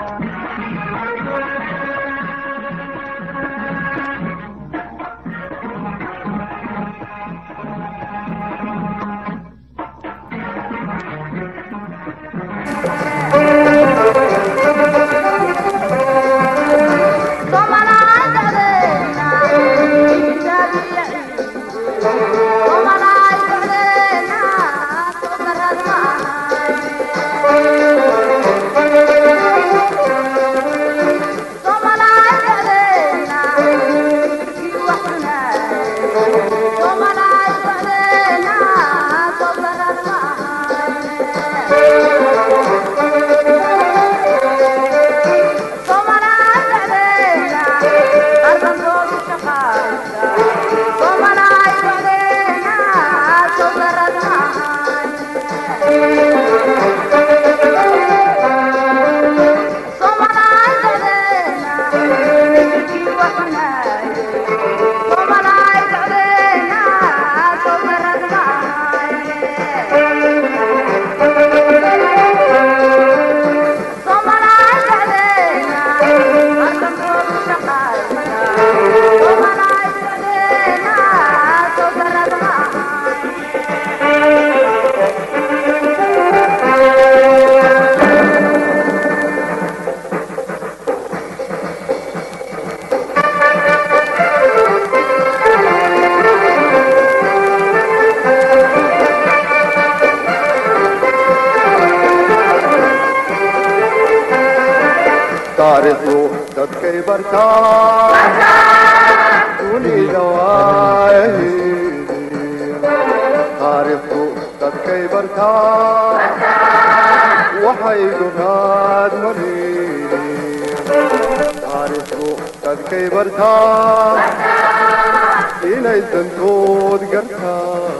taariikhdu dadkay bartaan dunida waahidin taariikhdu dadkay bartaan waxay dunaad marin taariikhdu dadkay bartaan inay dantood gartaan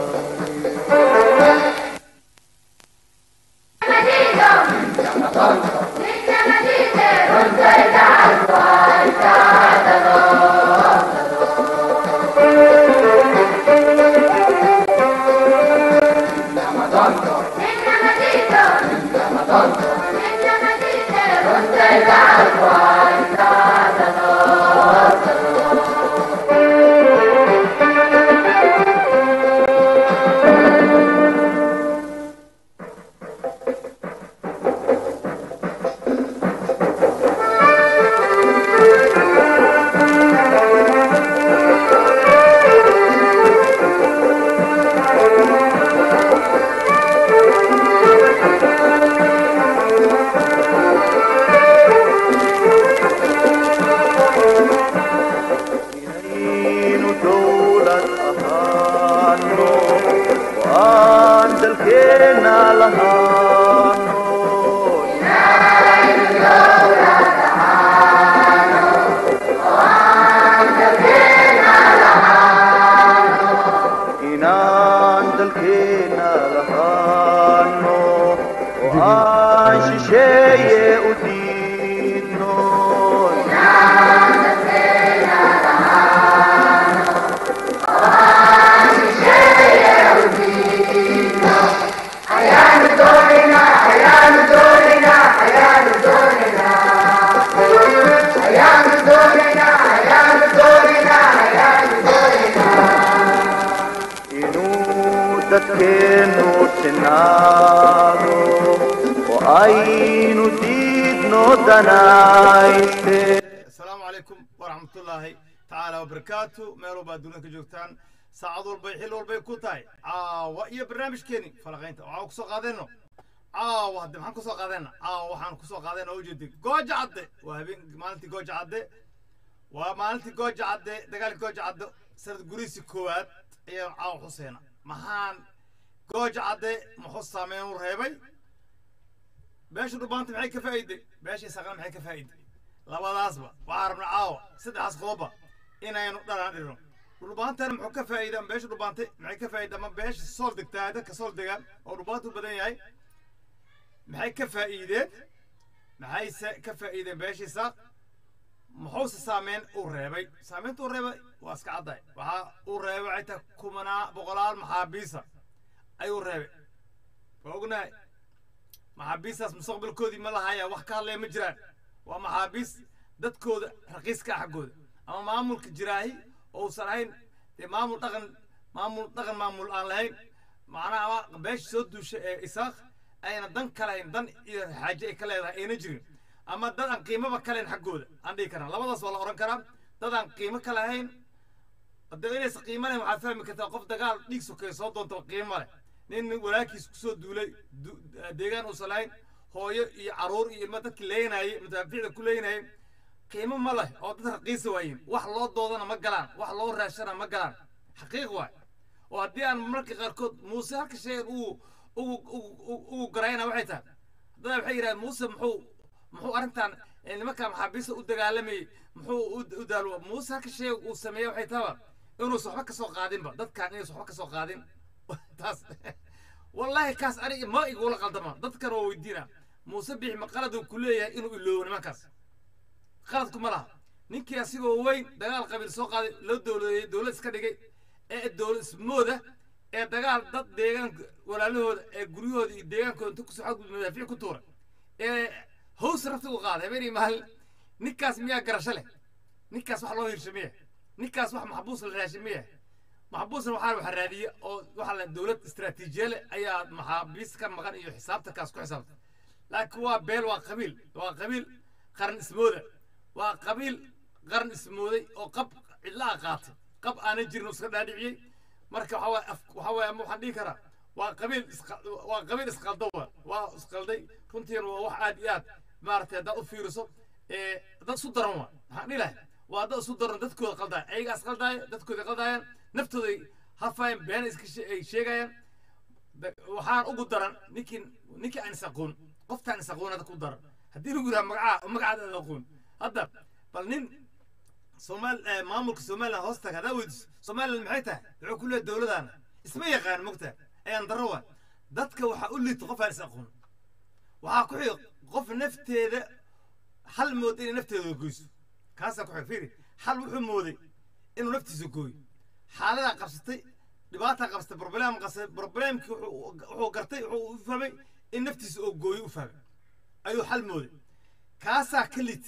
السلام عليكم ورحمة الله تعالى وبركاته. ميلو بادونا كجوكتان ساعدوا البيحيل والبيكوتاي وإيا برنامج كيني فلغينتا وعاو كسو قادينو وهدي محان كسو قادينا وحان كسو قادينا وجدي قوج عدي وهبين مالتي قوج عدي ومالتي قوج عدي دقالي قوج عدي سرد قريسي كوات إيا عاو حسينا محان قوج عدي محوص سامين ورهيبي باش ربانت معي كفايدي باش يساقنا معي كفايدي labadaasba waxaan rabnaa caawa saddex qodob inaynu dhalaanino rubaantan muxuu ka faa'iidaa beesha rubaantay maxay ka faa'iidaa ma beesha sool digtaada ka sool degan oo rubaantu badan yahay maxay ka faa'iideen maxayse ka faa'iideen beeshiisa muxuu saameyn u reebay saameyntu u reebay waa iska caday waxa uu reebay ayta kumanaa boqolaal maxaabiisa ayuu reebay ognahay maxaabiisaas mustaqbalkoodii ma lahaya wax ka hadlay ma jiraan ومحابيس دتكود رقيس كحجود أما معمول كجراهي أو صراحين معمول معمول آنلاين معنا باش سود إساق أين دن كلاين دن حاجة كلاين أين جرين أما دن قيمة بكلاين حجود عندي كنا لما تصل أوران كلام دن قيمة كلاين الدنيا قيمة لهم عارفين كتوقف دجال نيكسو كيسود دون قيمة لأن ولكن سود دولي دجال وصلاين هو يعرور يلمتك كلين هاي متابعين كلين هاي قيمة ماله أو ترقيس وين واحد الله ضوضنا مجلان واحد الله راشنا مجلان حقيقة واحد وهدي أنا مركي غيركود موسى هالشيء و قرينا وحيتها ده بحيرة موسى محو أرنتان اللي ما كان محبيسه ودجالمي محو ودالو موسى هالشيء وسميه وحيتها إنه صحبك سوق قادم بقى ده كان إنه صحبك سوق قادم تاس والله كاس أنا ما يقول قدما ده كانوا ويدينا موسى بيح مقالد كلية إنه اللون ما كاس خلطكم ملا نيكي أسيبه وين دجال قبل سوق لو دولة سكدي الدولة سمودة دجال ضد ديجان ولا له جريود ديجان كنت كسحق في كتورة هو صرفته وقاعد بيني مهل نكاس مياه قرشله نكاس واحد الله يرشميه نكاس واحد محبوس الراشميه محبوس المحارب الحرارية أو واحد الدولة استراتيجية أي محابيس كان مكان إيو حسابته كاس كو حسابته لكن هو بيل وقبيل قرن اسموده وقبيل قرن اسموده أو قب إلا قاتل قب أنا جير نص دادعي مركب وحوا مو حدي كرا وقبيل اسقلدوا واسقلدي كنتين وواحد ياد مارتي دا فيروسو دا صدروا هني له ودا صدروا ددكو قلدا ايغا اسقلداي ددكو قلدايان نفتودي هفاين بين اسك شيغايان waxaan ugu daran ninkii aan saqoon qoftaan saqoonada ku daran hadii lagu yiraahdo magacaada aqoon hadda bal nin Soomaal maamulka Soomaaliya hoosta hada wad Soomaaliya maxay tahay wuxuu ku leeyahay dawladana isma yaqaan mugta ayaan darawa dadka waxa u liito qof aan saqoon waxa ku xig qof nafteeda hal mood in nafteeda goyso kaasa ku xifiri hal wuxuu mooday inuu naftiisa gooyo xaalada qabsatay دبعتها قصة بروبلم هو قرطي هو فهمي النفتيس أو جوي وفهم أيو حل مودي كاسة كليت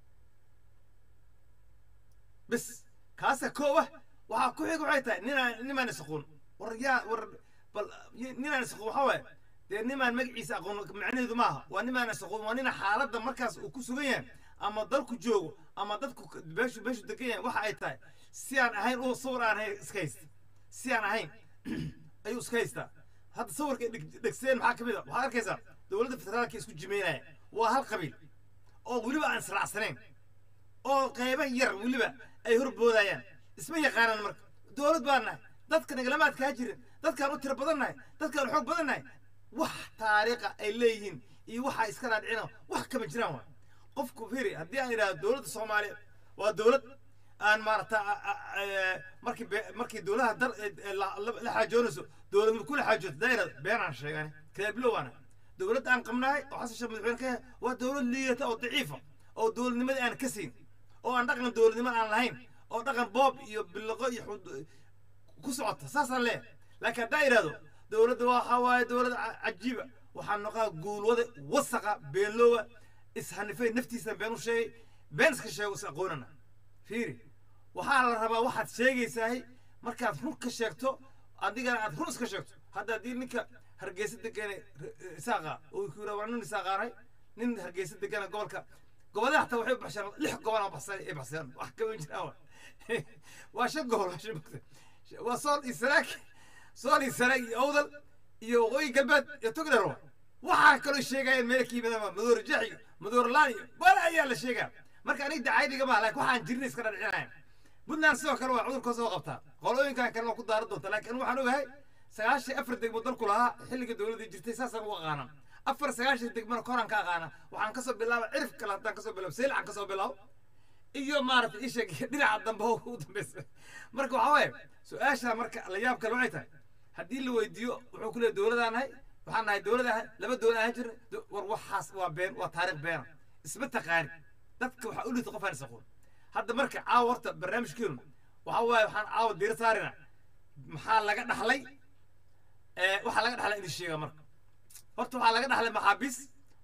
بس كاسة كوه وهاكوه يقول عيتا نما نسقون ورجال نما نسقون حوالي نما المجلس يسقون معني ذمها ونما نسقون وننا حالات مركز وكسوين أما ضلكوا جو أما ضلكوا بيشو دقيقة واحد عيتا سيان هاي هو صورة هاي سكيست سيان هين أيوة سكيستا هذا صور دكسين محاكم هذا وهذا كذا دولة فترة كيسكو جميلة وهالقبيل أو ولبا عن سرع سنين أو قيبا ير ولبا أي هرب بودايان اسمه يقارن مرك دولة بانا ذاتك نقلمات كهجرين ذاتك نوتر بدناي ذاتك الحق بدناي وح طريقة إليهن وح إسكان عدعنا وح كم جرامه قفكو فيري هدي أنا دولة الصومالية ودولة أنا مركي دولها لحاجونسو دولة من كل حاجة دايرة بين عن شيء يعني كابلو أنا دولة أنا قمناي وحاسس شو مدعين كه ودولة اللي أو ضعيفة أو دولة نمد أنا كسين أو أنا دقن دولة نمد أنا لهين أو دقن بوب باللغة يحود كسرت أساسا ليه لكن دايرة دولة حواي دولة عجيبة وحنقا قول وثقة بينلو إسحنفين نفتي سبينو شيء بينسك شيء وسقوننا فيري وحال الربا واحد شيء يساهي مركز هون كشكتو عندي أنا هون كشكتو هذا دينك هرجيس دكانة ساقة ويكورا وعنون ساقة راي نين هرجيس دكانة قبل حتى وحب عشان لح قبل بحسن وحكي من جناوة واشق قبل وصل إسراك أوضل يوغي قلبت يتقدروا وحكي كل شيء جاي الملكي بدل مدور جحي مدور لاني ولا أي شيء marka aniga daacaydi gama laakiin waxaan jirnay iska dhacayaan budnaan soo kale waa cudurka soo qabta qolooyinka kale ku daarad doonta laakiin waxaan ogahay 94 degmo dalku lahaa xilliga dawladda jirtay saasan u aqaana 94 degmo koran ka aqaana waxaan ka soo bilaabay cirif kale hadaan ka soo bilaabo seelcan ka soo bilaabo iyo maartay isha dhinaca dambe u dambeysay marka waxa weey su'aasha marka la yaab kale waxay tahay hadii la weydiiyo wuxuu ku leeyahay dawladanahay waxaan nahay dawladaha laba dawlad aan jirnay war waxaas waa been waa taariikh been isma taqaan dadka waxa u liito qof aan saqoon hadda marka caawarta barnaamijkeenu waxa waaye waxaan caaw diir saarina maxaa laga dhaxlay waxa laga dhaxlay in sheega marka horta waxa laga dhaxlay maxaabiis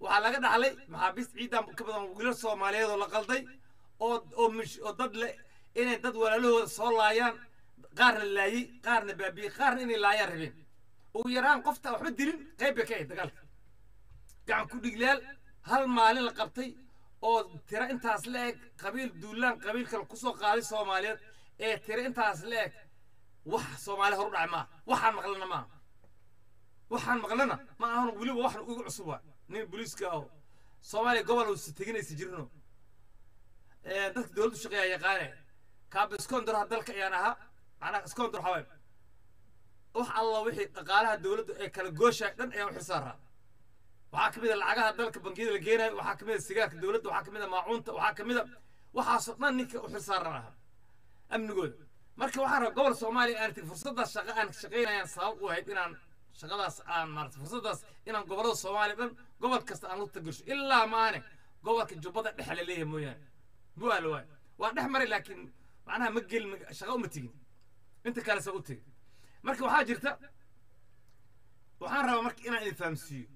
waxaa laga dhaxlay maxaabiist ciidan ka badan wiilal Soomaaliyeed oo la qalday oo dad le inay dad walaalahooda soo laayaan qaarna laayay qaarna baabiye qaarna inay laayaan rabeen ugu yaraan qofta waxba dilin qayb ka ah dagaalka gacan ku dhiglaal hal maalin la qabtay oo tira intaas leeg qabiil duulaan qabiil kale ku soo qaaday Soomaaliyeed ee tira intaas leeg wax Soomaali hor u dhacay ma waxaan maqlana ma ahan waliba wax ugu cusub waa nin booliiska ah Soomaali gobol uu taginaysa jirno dadka dawladdu shaqeeya yaqaanay kaab iskondor dalka ayaan ahaa ana iskondor haway wax alla wixii dhaqaalaha dawladdu ay kala gooshay dhan ayaa u xisaaraa waxaa kamid ah lacagaha dalka bangiyada la geenayo waxaa kamid ah sigaarka dawladda waxaa kamid ah maacuunta waxaa kamid ah waxaasoo dhan ninka u xisaaranaa amnigooda marka waxaan rabaa gobol Soomaaliya aan tig fursadaas shaqo aan shaqeynayaan sabab u ahayd inaan shaqadaas aan maartay fursadaas inaan gobolada Soomaaliya dhan gobol kasta aan u tagasho ilaa maane gobolka Jubbada dhexe la leeyahay mooyaan bu'aal waa dhex maray laakiin macnaha ma gelin shaqo uma tigin inta kale soo u tigi marka waxaa jirta waxaan rabaa marka inaan idin fahamsiiyo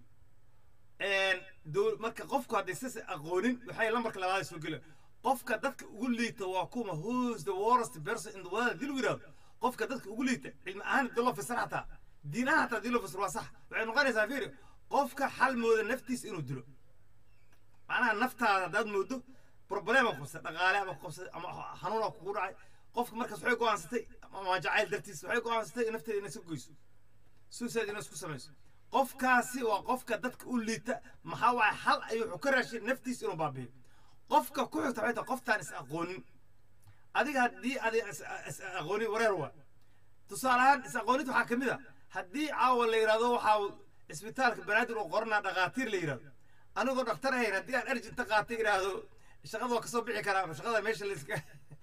marka qofku haddii si aqoonin waxay lambarka labaad soo gelin qofka dadka ugu liita waa kuma who's the worst person in the world dil wiraad qofka dadka ugu liita cilmi ahaan dilo fasirata diinaha ta dilo fasir waa sax waxay noqonaysaa fiir qofka xal mooda naftiisa inuu dilo macnaha naftaada dad moodo problem qabsa dhaqaale ama qabsa ama xanuun ku dhacay qofka markaas waxay go'aansatay ama jacayl dartiis waxay go'aansatay nafteeda inay soo goyso suicide inay isku samayso qofkaasi waa qofka dadka u liita maxaa waay xal ayuu ka raashin naftiisa inuu baabiyo qofka ku xigta waxay tahay qoftaan is aqoonin adiga haddii is aqooni wareer waa tusaale ahaan is aqoonid waxaa kamid ah haddii caawa la yiraahdo waxaa isbitaalka banaadir oo qornaa dhaqaatiir la yiraahdo anigoo dhaqtar ahayn haddii aan urgent qaatay yiraahdo shaqada waa kasoo bixi karaa shaqada meesha la iska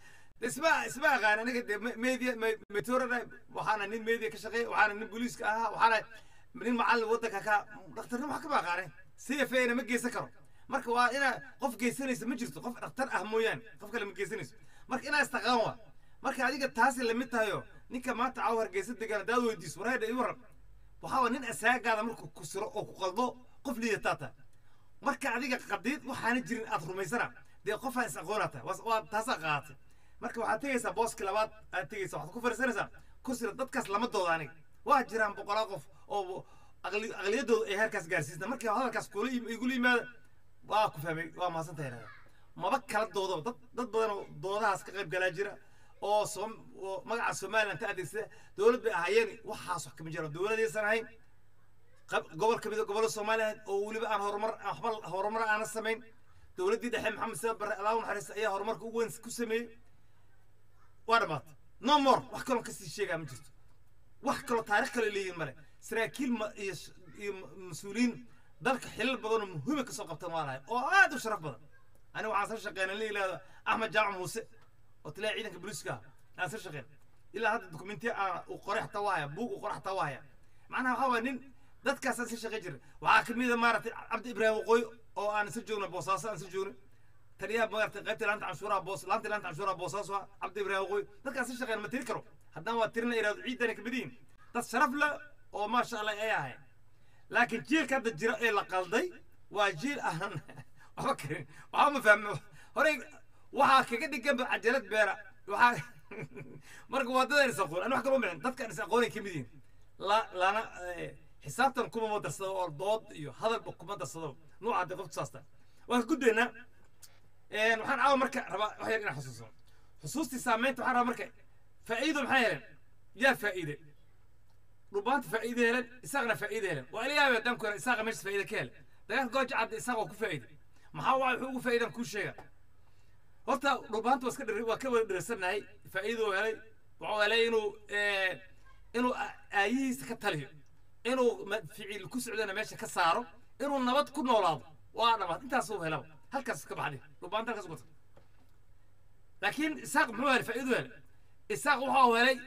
isma aqaan aniga media meteorada waxaana nin media ka shaqeeya waxaana nin booliiska ahaa waxaana nin macallin waddanka ka dhaqtarnimo wax ka baaqaanay CFA ma geysan karo marka waa ina qof geysanaysa ma jirto qof dhaqtar ah mooyaan qof kale ma geysanayso marka ina istaqaan waa marka adiga taasi la mid tahayo ninka maanta caaw Hargeysa degan daad weydiis wareeda ii waran waxa nin asaagaada markuu ku siro oo ku qaldo qof liidata marka adiga qadiid waxaan jirin aad rumaysana dee qof aan is aqoonata waa taas qaatay marka waxaad tagaysaa booska labaad aad tagaysaa waxaad ku fariisanaysaa kursiga dadkaas lama dooda aniga waa jiraan boqolaal qof oo aqliyadooda ay halkaas gaarsiisna markii hadalkaas kula igu yimaada waa ku fahmay waa maasantahay maba kala doodo dad badan oo doodahaas ka qayb galaa jira oo magaca Soomaaliland ta adeegsada dawlad bay ahaayeen waxaas wax kama jiro dawladaysan ahayn gobol kamid ah gobolada Soomaaliland oo waliba aan horumar aan sameyn dawladii dhexe Maxamed Saad Barre Allahu naxariis ayaa horumarka ugu weyn ku sameeyay waa dhamaad no more wax kale ka sii sheegaa ma jirto wax kale taariikh kale leeyihiin male saraakiil iyo mas'uuliin dalka xilal badan oo muhiim ka soo qabtan waa lahayd oo aad u sharaf badan aniga waxaan soo shaqeynay leeyahay Ahmed Jaamac Muuse oo talaa ciidanka booliiska aan soo shaqeyn ilaa hadda dokumentiya uu qoray xataa waaya buug uu qoray xataa waaya macnaha waxa waa nin dadkaas aan soo shaqeyn jiray waxaa kamid ah maartay Cabdi Ibraahim Waqooyi oo aan soo joogno Boosaaso aan soo joogno taliyaha maartay qaybta laanta canshuuraha Boosaaso Cabdi Ibraahim Waqooyi dadkaas soo shaqeyn ma tiri karo haddana waa tirina iraado ciidan ka badiin dad sharaf la oo ma sha Allah ay ahay laakiin jiilka hadda jira ee la qalday waa jiil ahan waxba karin waxa ma fahmo hore waxa kaga dhigan cajalad beera waxa marka wadada is aqoon wax kale ma dadka is aqoonay kamidin lana xisaabtan kuma madarsado oo dood iyo hadal kuma darsado nooca qof saasta waan gudbeyna waxaan caaw marka raba wax yar inaan xusuusti saameynta waxaan raba marka faa'iido maxay heleen yaa faa'iido rubaant faa'iido heleen isagana faa'iido heleen waa ilaahay dan ku isaga meesha faa'iido ka heleen dagaal gooj cad isaga ku faa'iido maxaa waa wuxuu ugu faa'iidan ku sheega horta rubaant waa ka wada dhirsanahay faa'iido helay wuxuu helay inuu aayihiisa ka taliyo inuu ficil ku socdana meesha ka saaro inuu nabad ku noolaado waa nabad intaas uu helay halkaas ka baxday rubaant halkaas ku laakiin isaaq muxuu helay faa'iido helay isaaq wuxuu helay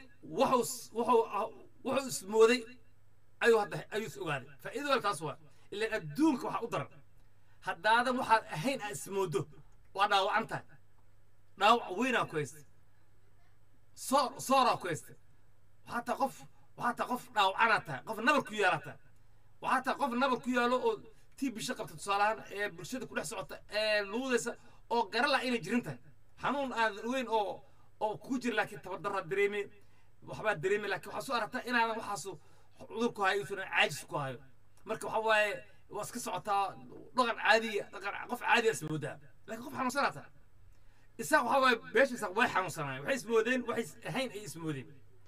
wuxuu ismooday ayuu ogaaday faa'iido helay taas waa ilaa adduunka waxa u daran haddaadan waxaad ahayn aad ismoodo waa dhaawacantahay dhaawac weynaa ku haysta sooraa ku haysta waxaa qof dhaawacana tahay qof nabar ku yaala tahay waxaa qof nabar ku yaalo oo tii bisha qabta tusaalahaan ee bulshada ku dhex socota ee luudaysa oo garan la inay jirin tahay xanuun aan weyn oo ku jira laakiin tabardarra dareemay waxba dareemay laakiin waxa soo aragtaa inaan waxaas cudur ku hayo inuu caajis ku hayo marka waxa waaye waa iska socotaa dhaqan caadi qof caadi ah ismoodaa laakiin qof xanuunsanata isaga waxa waaye beeshiisa way xanuunsanayaan waxay ismoodeen waxay ahayn ay ismoodeen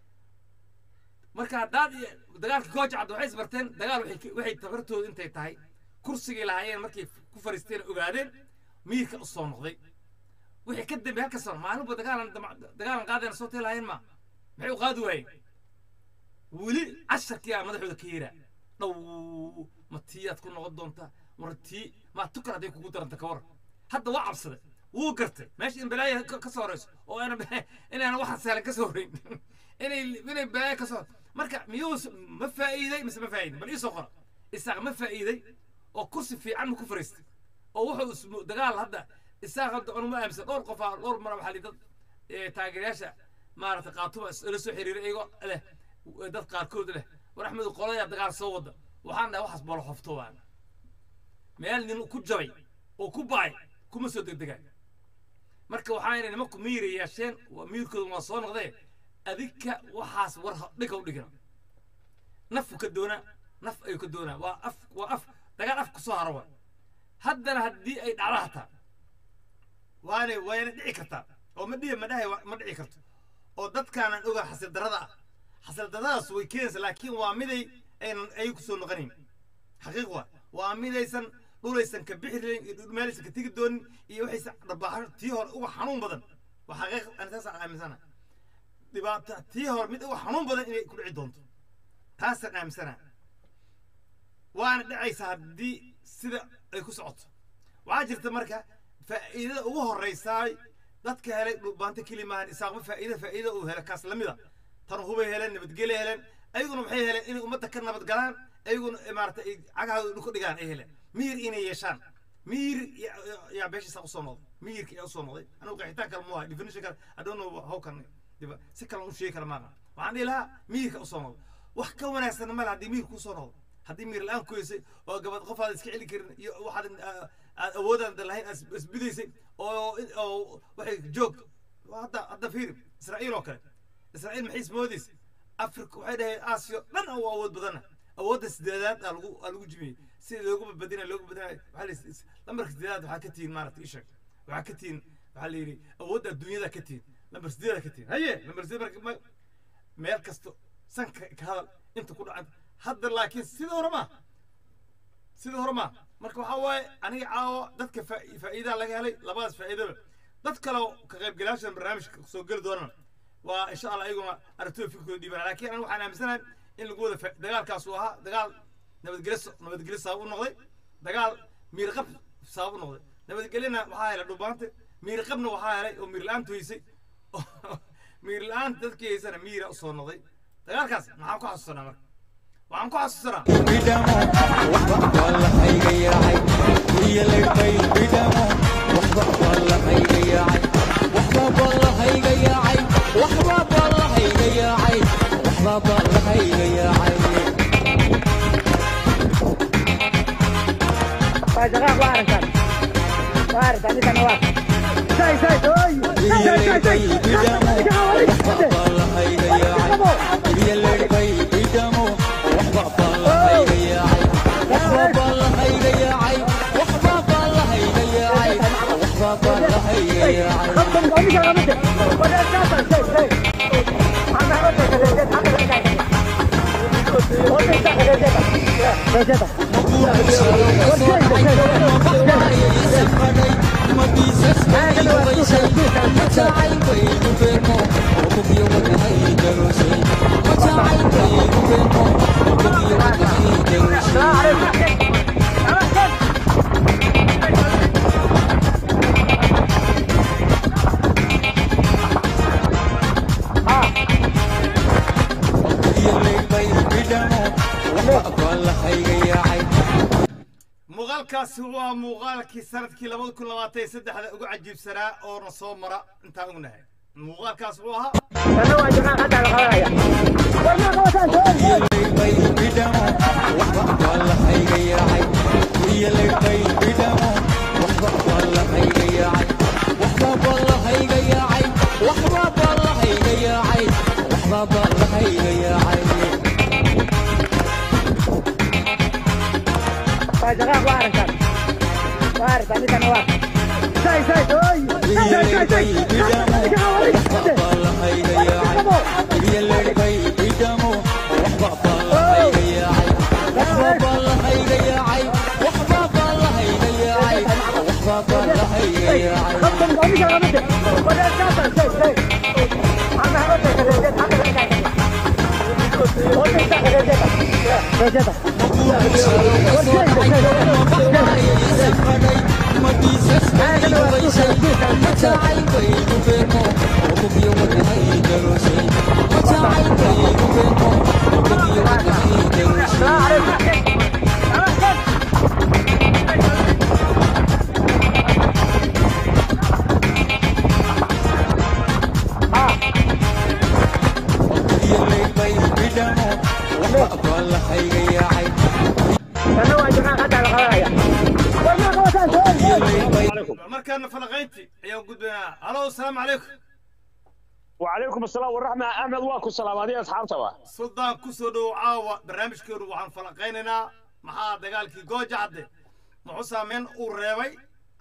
marka dad dagaalka gooja cad waxay isbarteen dagaal waxay tabartooda intay tahay kursigii lahaayeen markay ku fariisteen ogaadeen miirka u soo noqday wixii ka dambeeyay halka soo maalinba dagaalan qaadeen soo teelaayeen ma maxay u qaadi waayeen weli casharkii madaxooda ka yeera dhow matiyaad ku noqon doonta martii ma tukar haday kugu daranta ka war hadda waa cabsaday wuu gartay meesha in balaaya ka soo horeyso oo inaan waxa saalan ka soo horeyn inay balaaya ka soo marka miyuu ma faa'iiday mise ma faa'iiday bal isoo qora isaga ma faa'iiday oo kursi fiican ku fariistay oo wuxuu dagaal hadda isaga hadda ma aaminsan dhowr qof dhowr mar waxa lidad taageerayaasha maarata qaatuba la soo xiriiray iyago leh dad qaarkood leh war axmed qolaya dagaal soo wada waxaan dhahay waxaas bolo xofto waan meel nin ku jabay oo ku baay kuma soo degdegay marka waxaan inay nimanku miir yeesheen waa miirkooda waa soo noqday adika waxaas war dhiga u dhigana nafku ka doona naf ay ka doona waa af dagaal af ku soo haro haddana haddii ay dhacdaata wayna dhici kartaa oo ma dhahay ma dhici karto oo dadkaanan oga xasil daradaas way keenaysa laakiin waa miday ay ku soo noqonayn xaqiiq waa midaysan dhulaysan ka bixirayn meelaysan ka tegi doonin iyo waxaysan dharbaaxo tii hore uga xanuun badan waa xaqiiq aan taas aaminsana dhibaato tii hore mid uga xanuun badan inay ku dhici doonto taasaan aaminsana waana dhacaysa haddii sida ay ku socoto waxaa jirta marka faa'iidada ugu horeysaay dadka helay dhubaanta kelimahan isaaqma faa'iida uu helay kaas lamida tan hubay heleen nabadgelyo heleen ayaguna waxay heleen inay ummadda ka nabad galaan ayaguna maaragtay ay cagahooda dhulka dhigaan ay heleen miir inay yeeshaan miir yaa beeshiisa u soo noqday miirka yaa u soo noqday anigu qeexitaan kale mu aha definition kale I don't know how can si kale u sheegi kara maaha waxaan dhihi lahaa miirka u soo noqday wax ka wanaagsan male haddii miirku soo noqdo haddii miir la-aan ku heysay oo gabadh qof aad iska celi karin iyo waxaad aad awoodaan lahayn isbidaysay oo waxay joog hadda fiiri israa'iil oo kale israa'iil maxay ismoodaysa afrika waxay dhaheen aasiyo dhan oo awood badana awoodda sideedaad aa lagu jimiyey si loogu badbaadinayo waxaa lambarka sideedaad waxaa ka tihiin maaragtay ishag waxaa ka tihiin waxaa la yidhi awoodda adduunyada ka tihiin lambar sideeda ka tihiin haye lambar sideed meel kasto sanka ka hadal inta ku dhacan hadda laakiin sida hore ma marka waxaa waaye aniga caawa dadka faa'iidaa laga helay labadaas faa'iidaba dad kale ka qaybgalayaashan barnaamijka soo geli doonana waa insha allah ayaguna aragtooda fikirkooda dhiibana laakiin aniga waxaan aaminsanahay in lagu wada dagaalkaas uu ahaa dagaal nabadgelyo sabab u noqday dagaal miirqab sabab u noqday nabadgelyana waxaa helay dhubaante miirqabna waxaa helay oo miir la-aantu haysay miir la-aanta dadkii haysana miira u soo noqday dagaalkaas maxaan ku xasuusanaa marka waxaan ku xasuusanaa bidamo waxba wala hayga yaacay wiya leeybay bidamo waxba wala hayga yaacay waxba wala hayga yaacay waxba wala hayga yaacay waxba wala hayga yaacay فاجرا وارث انت نواف ساي اوي wiya leeybay bidamo waxba wala hayga yaacay wiya leeybay bidamo waxba wala hayga yaacay waxba wala hayga yaacay waxba wala hayga yaacay waxba wala hayga yaacay خطهم قومي شغلته ولا كاسه ساي انا هربت muuqaalkaasi waa muuqaalkii sanadkii 2023 ugu cajiibsanaa oo na soo mara intaan ognahay muuqaalkaas wuxuu ahaa انا واجهنا قد على قرايه والله قوتان gurya leerbay bidamo waxba balla hayga yaacay waxba balla hayga yaacay waxba balla hayga yaacay waxba balla hayga yaacay فاجرا وارثا وارثا اللي كان واقف ساي ساي اوي ساي ساي waxba balla hayga yaacay gurya leerbay bidamo waxba balla hayga yaacay waxba balla hayga yaacay waxba balla hayga yaacay waxba balla hayga yaacay خطم قومي شغلته ولا كاسر ساي ساي انا هرجع كده انا هرجع كده مركان فلقينتي يا قدنا الو السلام عليكم وعليكم السلام والرحمة أحمد واكو السلام عليكم أصحاب توا سلطان كسودو عاوة برنامج كيرو وعن فلقيننا محا دقالكي جوج عدي محوسا من أوريوي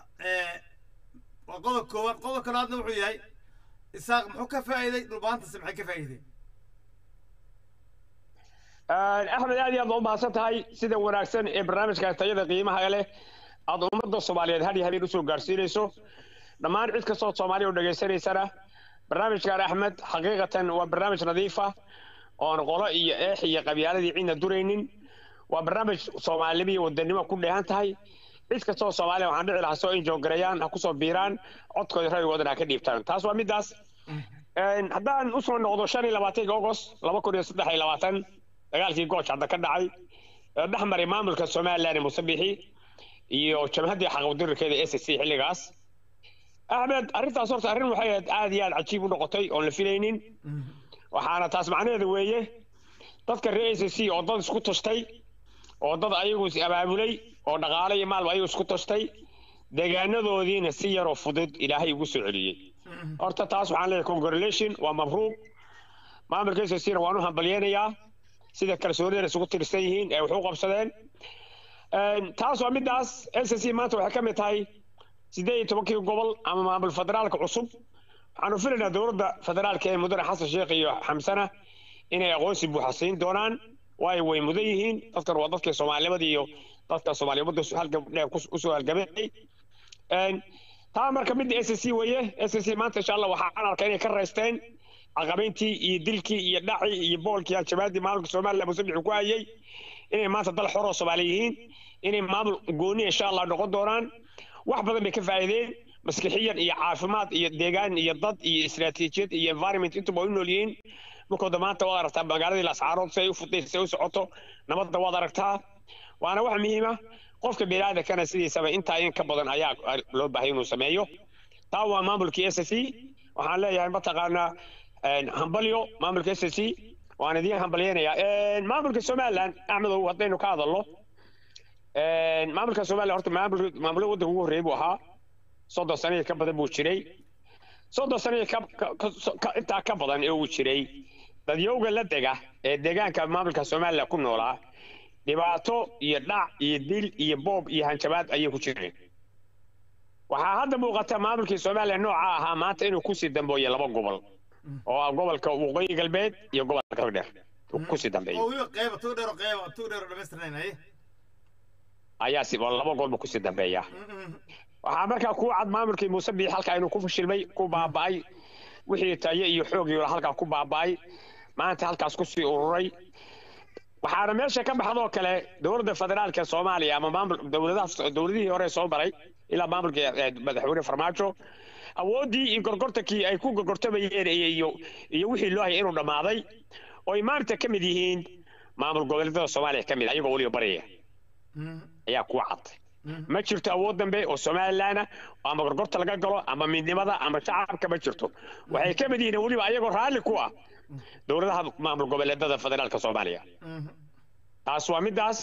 وقضى كوان قضى كلاد نوعي إساق محو كفايدي ربانت سمحي كفايدي أحمد هذه أضم باسطهاي سيدا وناكسن برنامج كاستيدا قيمة هاي أضم مدى الصوماليات هذه هذه رسول غارسينيسو دمان عيد كصوت صومالي ودقيسيني سنة برنامج كان أحمد حقيقة وبرنامج نظيفة ونقول إيه قبيلة عين الدورينين وبرنامج صومالي والدنيا كلها انتهي عيد كصوت صومالي وعندنا على سوين جوجريان هكوسو بيران عدكو يرى ودنا كديبتان تاسوا ميداس هذا نوصل النقطة شاني لباتي أغسطس لما كنا يصدح لباتن dagaalkii gooch hadda ka dhacay dhaxmaray maamulka Soomaaliland musabixi iyo jamhadii xaqoodirkeeda SSC xilligaas Ahmed arintaas horta arin waxay aad iyo aad cajiib u noqotay oo la filaynin waxaana taas macnaheedu weeye dadka reer SSC oo dad isku tashtay oo dad ayagu is abaabulay oo dhaqaale iyo maal ayagu isku tashtay deegaanadoodiina si yar oo fudud Ilaahay ugu soo celiyay horta taas waxaan leeyahay congratulation waa mabruuq maamulka SSC waanu hambalyeeyaa sida kalsoonida isugu tirsan yihiin ee wuxuu qabsadeen taas waa midaas SSC maanta waxay ka mid tahay 18 gobol ama maamul federaalka cusub waxaanu filaynaa dowladda federaalka ee mudane xasan sheekh iyo xamsana inay aqoonsi buuxa siin doonaan way mudan yihiin dadkan waa dadka Soomaaliyeed iyo dadka Soomaaliyeed u soo halgamay taa marka mid SSC weeye SSC maanta insha Allah waxaan arkaa inay ka reesteen عقبينتي يدلكي يدعي يبولكي الشباب مالك سومالي مسبح كوايي إني ما تضل حرة صوماليين إني ما قوني إن شاء الله نقود دوران واحد بدل بكفايدين مسكحيا يا عافمات يا ديجان يا ضد يا استراتيجيات يا environment أنتم بقولوا لين مقدمات توارث تبع قاعدين الأسعار سيوفطي سيوسعطوا نمط وضركتها وأنا واحد مهمة قفك بلاد كان سيدي سبع أنت أين كبضن أياك لو بهين وسمايو تاوا مامل كيسسي وحنا يعني بتقارنا همبليو مامل كيسسي وأنا دي همبلينا مامل كسومالان أعمله وطنه كهذا الله مامل كسومالان أرت مامل وده هو ريبوها صدق سنة كبده بوشري صدق سنة أنت كبده يوشري ده يوجا لدقة دقة كمامل كسومالان كم نورا dhibaato iyo dhac iyo dil iyo boob iyo hanjabaad ayay ku jireen waxaa hadda muuqata maamulkii Soomaaliya nooca ahaa maanta inuu ku sii dambeeyo laba gobol oo gobolka Waqooyi Galbeed iyo gobolka Togdheer ku sii dambeeyo oo qayb Togdheer dhameystirnay ayaa si laba gobol ku sii dambeeya waxaa markaa ku cad maamulkii Muuse Biixi halka inuu ku fashilmay ku baaba'ay wixii tayo iyo xoog iyo halka ku baaba'ay maanta halkaas ku sii ururay waxaana meesha ka baxdo kale dowladda federaalka Soomaaliya ama maamul dowladihii hore soo baray ilaa maamulka madaxweyne Farmaajo awoodii iyo gorgortakii ay ku gorgortamayeen iyo wixii loo hayay inuu dhamaaday oo ay maanta ka mid yihiin maamul goboleedyada Soomaaliya ka mid ayagoo waliba baraya ayaa ku cad ma jirto awood dambe oo Soomaaliland ama gorgorta laga galo ama midnimada ama shacabka ma jirto waxay ka mid yihiin waliba ayagoo raali ku ah dowladaha maamul goboleedyada federaalka Soomaaliya taas waa midaas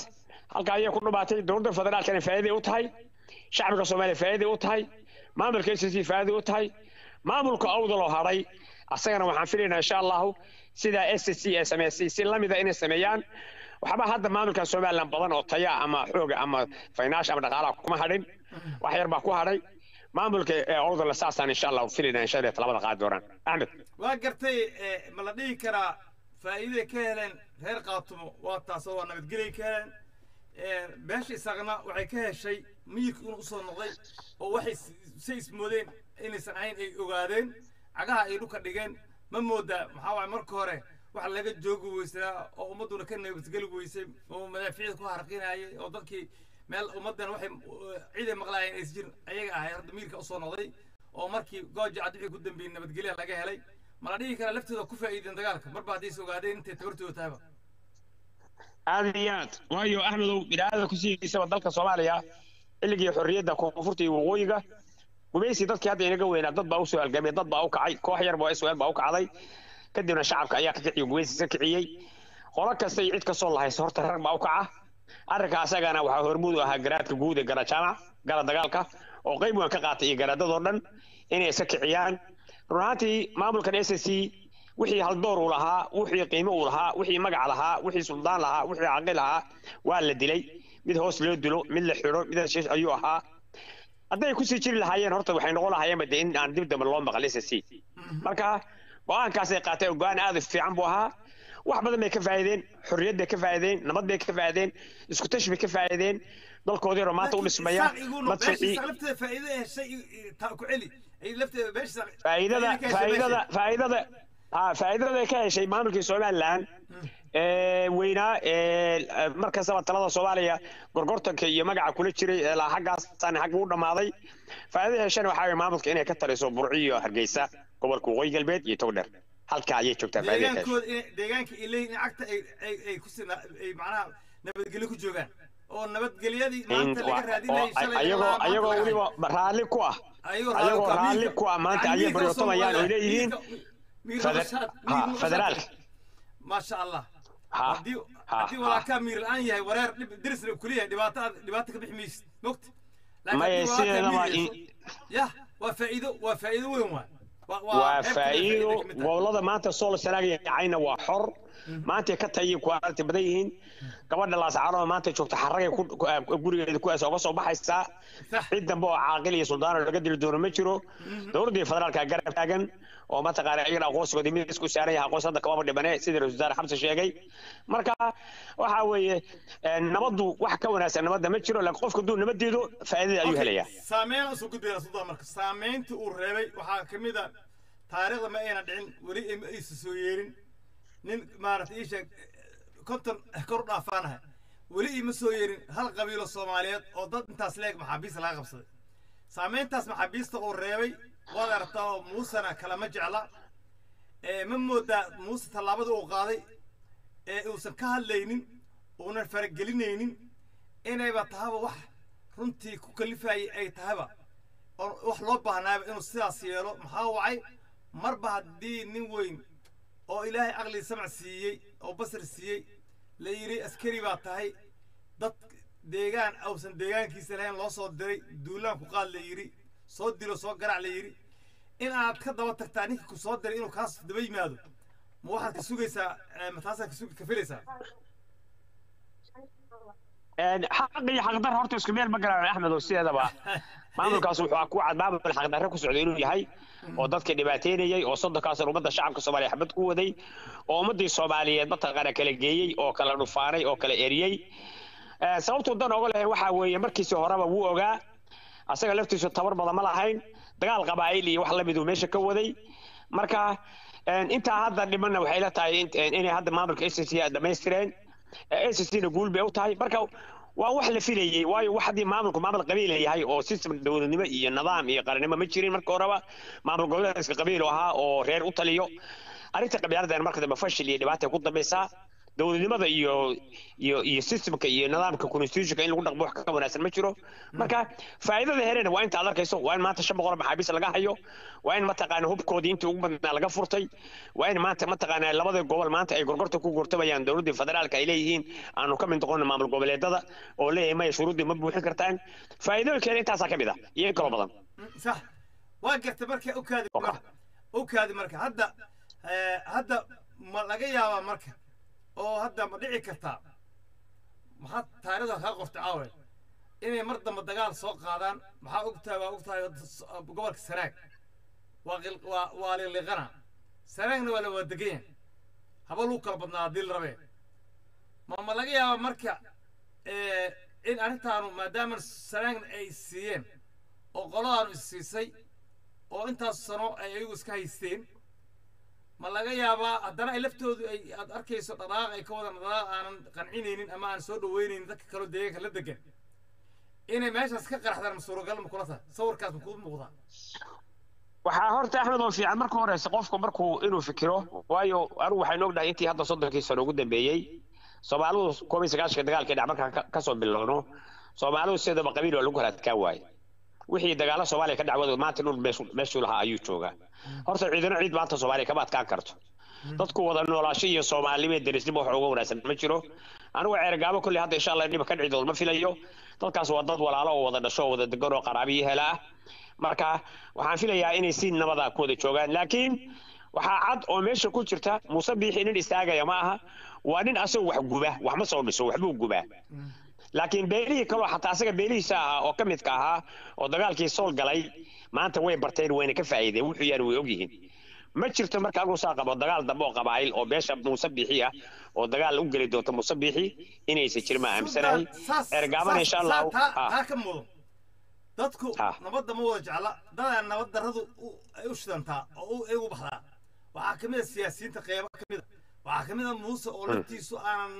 halka ayay ku dhumaatay dowladda federaalkana faa'iido u tahay shacabka Soomaaliya faa'iido u tahay maamulka SSC faa'iido u tahay maamulka awdal oo haray asagana waxaan filaynaa insha Allah sida SSC ay sameeyay si lamida inay sameeyaan waxba hadda maamulka Soomaaliland badan oo taya ama xoog ama finance ama dhaqaalaha kuma hadhin wax yar baa ku hadhay maamulka awdal asaasan insha Allah filaynaa insha Allah labada qaad dooraan Ahmed waa gartay ma la dhihi karaa faa'iido ka heleen reer qaatumo waa taas oo nabadgelyo ka heleen beesha isagana waxay ka heshay miyirka inuu soo noqday oo waxay si ismoodeen inaysan ahayn ay ogaadeen cagaha ay dhulka dhigeen ma moodaa maxaa waay marka hore wax laga joogi weysay oo ummaduna ka nabadgeli weysay oo madaafiicda ku harqinayay oo dadkii meel ummadan waxay ciiday maqlaayeen ay jirin ayaga ahay hadda miyirka u soo noqday oo markii gooja cadii ku dambeeyay nabadgelyo laga helay ma la dhihi karaa laftooda ku faa'iideen dagaalka marba haddii is ogaadeen intay tabartooda tahaba aadiyad waayo Ahmedow biraada ku siisay dalka Soomaaliya illigii xorriyadda koonfurta iyo waqooyiga gumaysi dadkii hadda inaga weynaa dad baa u soo halgamay dad baa u kacay koox yar baa Israel baa u kacday kadibna shacabka ayaa ka kiciyay gumaysi ka kiciyay qolo kasta cid ka soo lahayso horta rag baa u kaca arrinka asagana waxa hormuud u ahaa garaadka guud ee garajana gala dagaalka oo qayb weyn ka qaatay garaadadoo dhan inay iska kiciyaan runtii maamulkan SSC wixii hal door u lahaa wixii qiimo u lahaa wixii magac lahaa wixii suldaan lahaa wixii aqal lahaa waa la dilay mid hoos loo dilo mid la xiro mid sheesh ayuu ahaa haday ku sii jiri lahaayeen horta waxay noqon lahaayeen bad in aan dib dambe loo maqal SSC marka go'aankaas ay qaateen go'aan aad u fiican buu ahaa wax badan bay ka faa'iideen xorriyad bay ka faa'iideen nabad bay ka faa'iideen isku tashi bay ka faa'iideen dalkoodii romaanta u dhismaya madfii faa'iido shay ta ku celi ay lafteeda beesha faa'iidada ka heshay maamulkii Soomaaliland weynaa markasta talada Soomaaliya gorgortanka iyo magaca kula jiray ilaa xaggaas tan xag u dhamaaday faa'iidada heshan waxa maamulka inay ka taliso Burciyo Hargeysa gobolka Waqooyi Galbeed iyo Togdheer halka ayay joogtaa faa'iidada deegaanka ilay lacagta ay ku sina ay macnaha nabadgelyo ku joogaan oo nabadgelyadii maanta laga raadinayay ayagoo waliba raali ku ah ayagoo raali ku ah maanta ayay baryotomayaan oo leeyihiin federaalka ما شاء الله هدي ولا كامير الآن يا ورير درس الكلية دباتك بحميس نقط ما يصير ما يا وفائده وين وفائده والله ما أنت صول سلاقي عينه وحر ما أنت كتاي كوارت بديهين قبل الله سعره ما أنت شوف تحرك جوري كويس أو بس أو بحسها عندنا بو عاقلي سلطان ولا قدر الدور متشرو دور دي فدرال كجرب تاجن oo ma taqaan ayaga aqoonsigooda mid isku saaray aqoonsada kaba dhibanay sida Rasul Xamse sheegay marka waxa weeye nabadu wax ka wanaagsan nabada ma jiro laakiin qofku duu nabadeedo faa'iido ayuu helayaa saameyn soo gudbiyay Suudaan marka saameynta uu reebay waxa kamid ah taariikhda ma ayna dhicin wali ay soo yeerin nin maartay sheeg konton kor dhaafanahay wali ima soo yeerin hal qabiilo Soomaaliyeed oo dad intaas leeg maxaabiis laga qabsaday saameyntaas maxaabiista uu reebay وأرتاو موسى كلام جعلا ممودا موسى طلابه وقاضي وسكها اللينين ونفرق جلينين إن أي بتهاب وح رنتي كلفة أي تهابا وح لبها ناب إنه سياسيرو محاوعي مربع الدين نوين أو إلهي أغلي سمع سيء أو بصر سيء ليري أسكري بتهاي ضد ديجان أو سن ديجان كيسلين لا صوت دري دولان كقال ليري صوت ديلو صوت قرع ليري إن أنا أتخذ وتكتاني كصوت دري إنه خاص دبي ماذا مو واحد كسوقيسا متاسا كسوق كفيليسا حق در هورتو اسكميل ما قرا أحمد وسيدا با maamulkaas wuxuu ku cad maamul xaq darro ku socday inuu yahay oo dadka dhibaateynayay oo sodonkaas ummadda shacabka Soomaaliyeed xabad ku waday oo ummadii Soomaaliyeed bataqana kala geeyay oo kala dhufaanay oo kala eriyay sababtu dan oga leh waxa weeye markiisa horeba wuu ogaa asaga laftiisu tabar badan ma lahayn dagaal qabaa'il iyo wax la mid ah meesha ka waday marka inta hadda dhimanna waxay la tahay inay hadda maamulka SSC dhameystireen SSC na guul bay u tahay marka waa wax la filayay waayo waxdii maamulku maamul qabiil yahay oo system dawladnimo iyo nidaam iyo qaranimo ma jirin marka horeba maamul goboleedka qabiil ahaa oo reer u taliyo arinta qabyaaladana marka dambe fashil iyo dhibaato ku dambaysa dowladnimada iyo systemka iyo nidaamka constitutionka in lagu dhaqmo wax ka wanaagsan ma jiro marka faa'iidada heerena waa inta aad arkayso waa in maanta 500 maxaabiis laga hayo waa in mataqaana hubkoodii intii ugu badnaa laga furtay waa in maanta mataqaana labada gobol maanta ay gorgorta ku gortabayaan dowladda federaalka ay leeyihiin aanu ka mid noqon maamul goboleedada oo leeyahay shuruudii ma buuxin kartaan faa'iidooyinka intaas ka mid ah iyo kala badan صح واقعت مركه اوكادي مركه هذا ما laga yaaba marka oo hadda ma dhici karta maxaa taariikhda ka qortay caawa inay mar dambe dagaal soo qaadaan maxaa ogtahay gobolka Sanaag waa liiqana Sanaagna wala wadageen haba loo kala badnaa dil rabe ma laga yaaba marka in arintaanu maadaama Sanaag ay siiyeen oo qoladan siisay oo intaas sano ay iyagu iska haysteen ma laga yaabaa haddana ay laftoodu ay aad arkayso dhaqaaq ay ka wada dhaqaaq aanan qancinaynin ama aan soo dhaweynaynin dadka kale deegaanka la degan inay meeshaas ka qaraxdaan masuuragal ma kula tahay sawirkaas ma ku muuqdaa waxaa horta Axmed oo fiican markuu horeysa qofku markuu inuu fikiro waayo anigu waxaan ognahay intii hadda 30 sano ugu dambeeyay Soomaalidu 19 dagaalkii dhac marka ka soo bilowno Soomaalidu sidaba qabiil oo lagu kala adkaa waay wixii dagaal Soomaaliya ka dhacwado maanta dhul meeshu lahaa ayuu joogaa horta ciid maanta Soomaaliya ka baad ka karto dadku wada noolaasho iyo Soomaaliyeed derisnimo wax uga wanaagsan ma jiro anigu ceergaabo kulli hadda insha Allah inaba ka dhicido ma filayo dadkaas waa dad walaalo oo wada dhasho wada degan oo qaraabiye helaa marka waxaan filayaa inay si nabada ku wada joogaan laakiin waxaa cad oo meesha ku jirta Muuse Biixi in istaagaya ma aha waa nin asoo wax guba wax ma soo dhiso waxbuu gubaa laakiin beelihii kale xataa asaga beelihiisa ah oo ka mid ka ahaa oo dagaalkii sool galay maanta way barteen wayna ka faa'iideen wuxuu yar way ogyihiin ma jirto marka uu saa qabo dagaal dambe oo qabaayil oo beesha Muuse Biixi ah oo dagaal u gali doonto Muuse Biixi inaysan jirma aamsanahay ergaaban insha Allah ha ka muuqdo dadku nabadda ma wada jecla dadaan nabad darradu ay u shidantaa oo ay ugu baxdaa waxaa kamid ah siyaasiyiinta qeybo kamid waxaa kamid ah Muuse oo laftiisu aan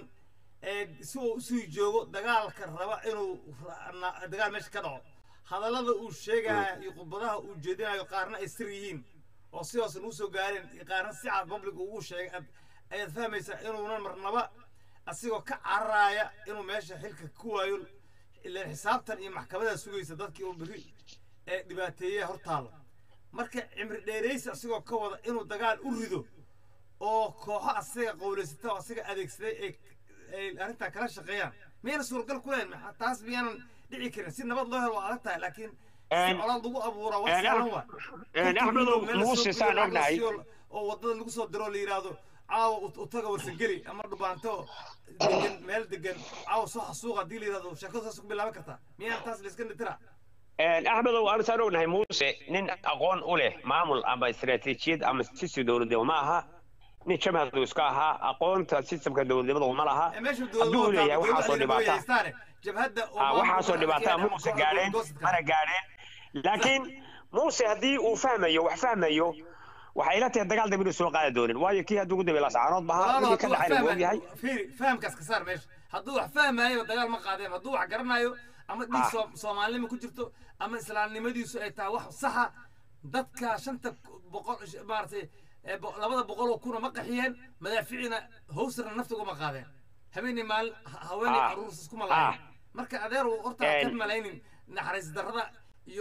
si uu soo joogo dagaalka raba inuu dagaal meesha ka dhaco hadallada uu sheegay iyo qodobada uu jeedinayo qaarna ay sir yihiin oo si hoos u soo gaareen qaarna si cad public ugu sheegay ay fahmaysaa inuu marnaba asigoo ka carraaya inuu meesha xilka ku waayo ilaa xisaabtan iyo maxkamadda sugaysa dadkii oo bari ee dhibaateeyay hortaalo marka cimri dheeraysi asigoo ka wada inuu dagaal u rido oo kooxo asiga qowleysata asiga adeegsaday ay arinta kala shaqeeyaan miyana suuragal ku leeyahay taas miyana dhici karin si nabad loo helo waa adag tahay laakiin colaad lagu abuuraa wax saalan waa Axmed Muuse saan ognahay oo wadada lagu soo diro la yiraahdo caawa u taga warsageli ama dhubaanto degan meel degan caawa soo xasuuqa hadii la yiraahdo shaqadaas ku bilaaban kartaa miyana taas la iska dhintira Axmed aan saan ognahay Muuse nin aqoon u leh maamul ama istiraatiijiyad ama si dowladnimo ma aha nin jamhadu iska ahaa aqoonta systemka dowladnimada ma laha haduu leeyahay waxa soo dhibaata jabhadda waxa soo dhibaata Muuse gaareen mana gaareen laakiin Muuse hadii uu fahmayo wax fahmayo waxa ila tahay dagaal dambe soo qaadi doonin waayo kii haduu dambe la saacanood baha wixii ka dhacay uu yahay fahamkaas ka saar meesha haduu wax fahmayo dagaal ma qaadeen haduu wax garanayo ama dhig Soomaalnimo ku jirto ama islaamnimadiisu ay tahay wax sax ah dadka 500 maartay labada boqol oo kuna ma qaxiyeen madaaficina howsarna naftigu ma qaadeen habeenii maal haweeney aruus isku malayn marka adeer uu horta ka malaynin naxariis darrada iyo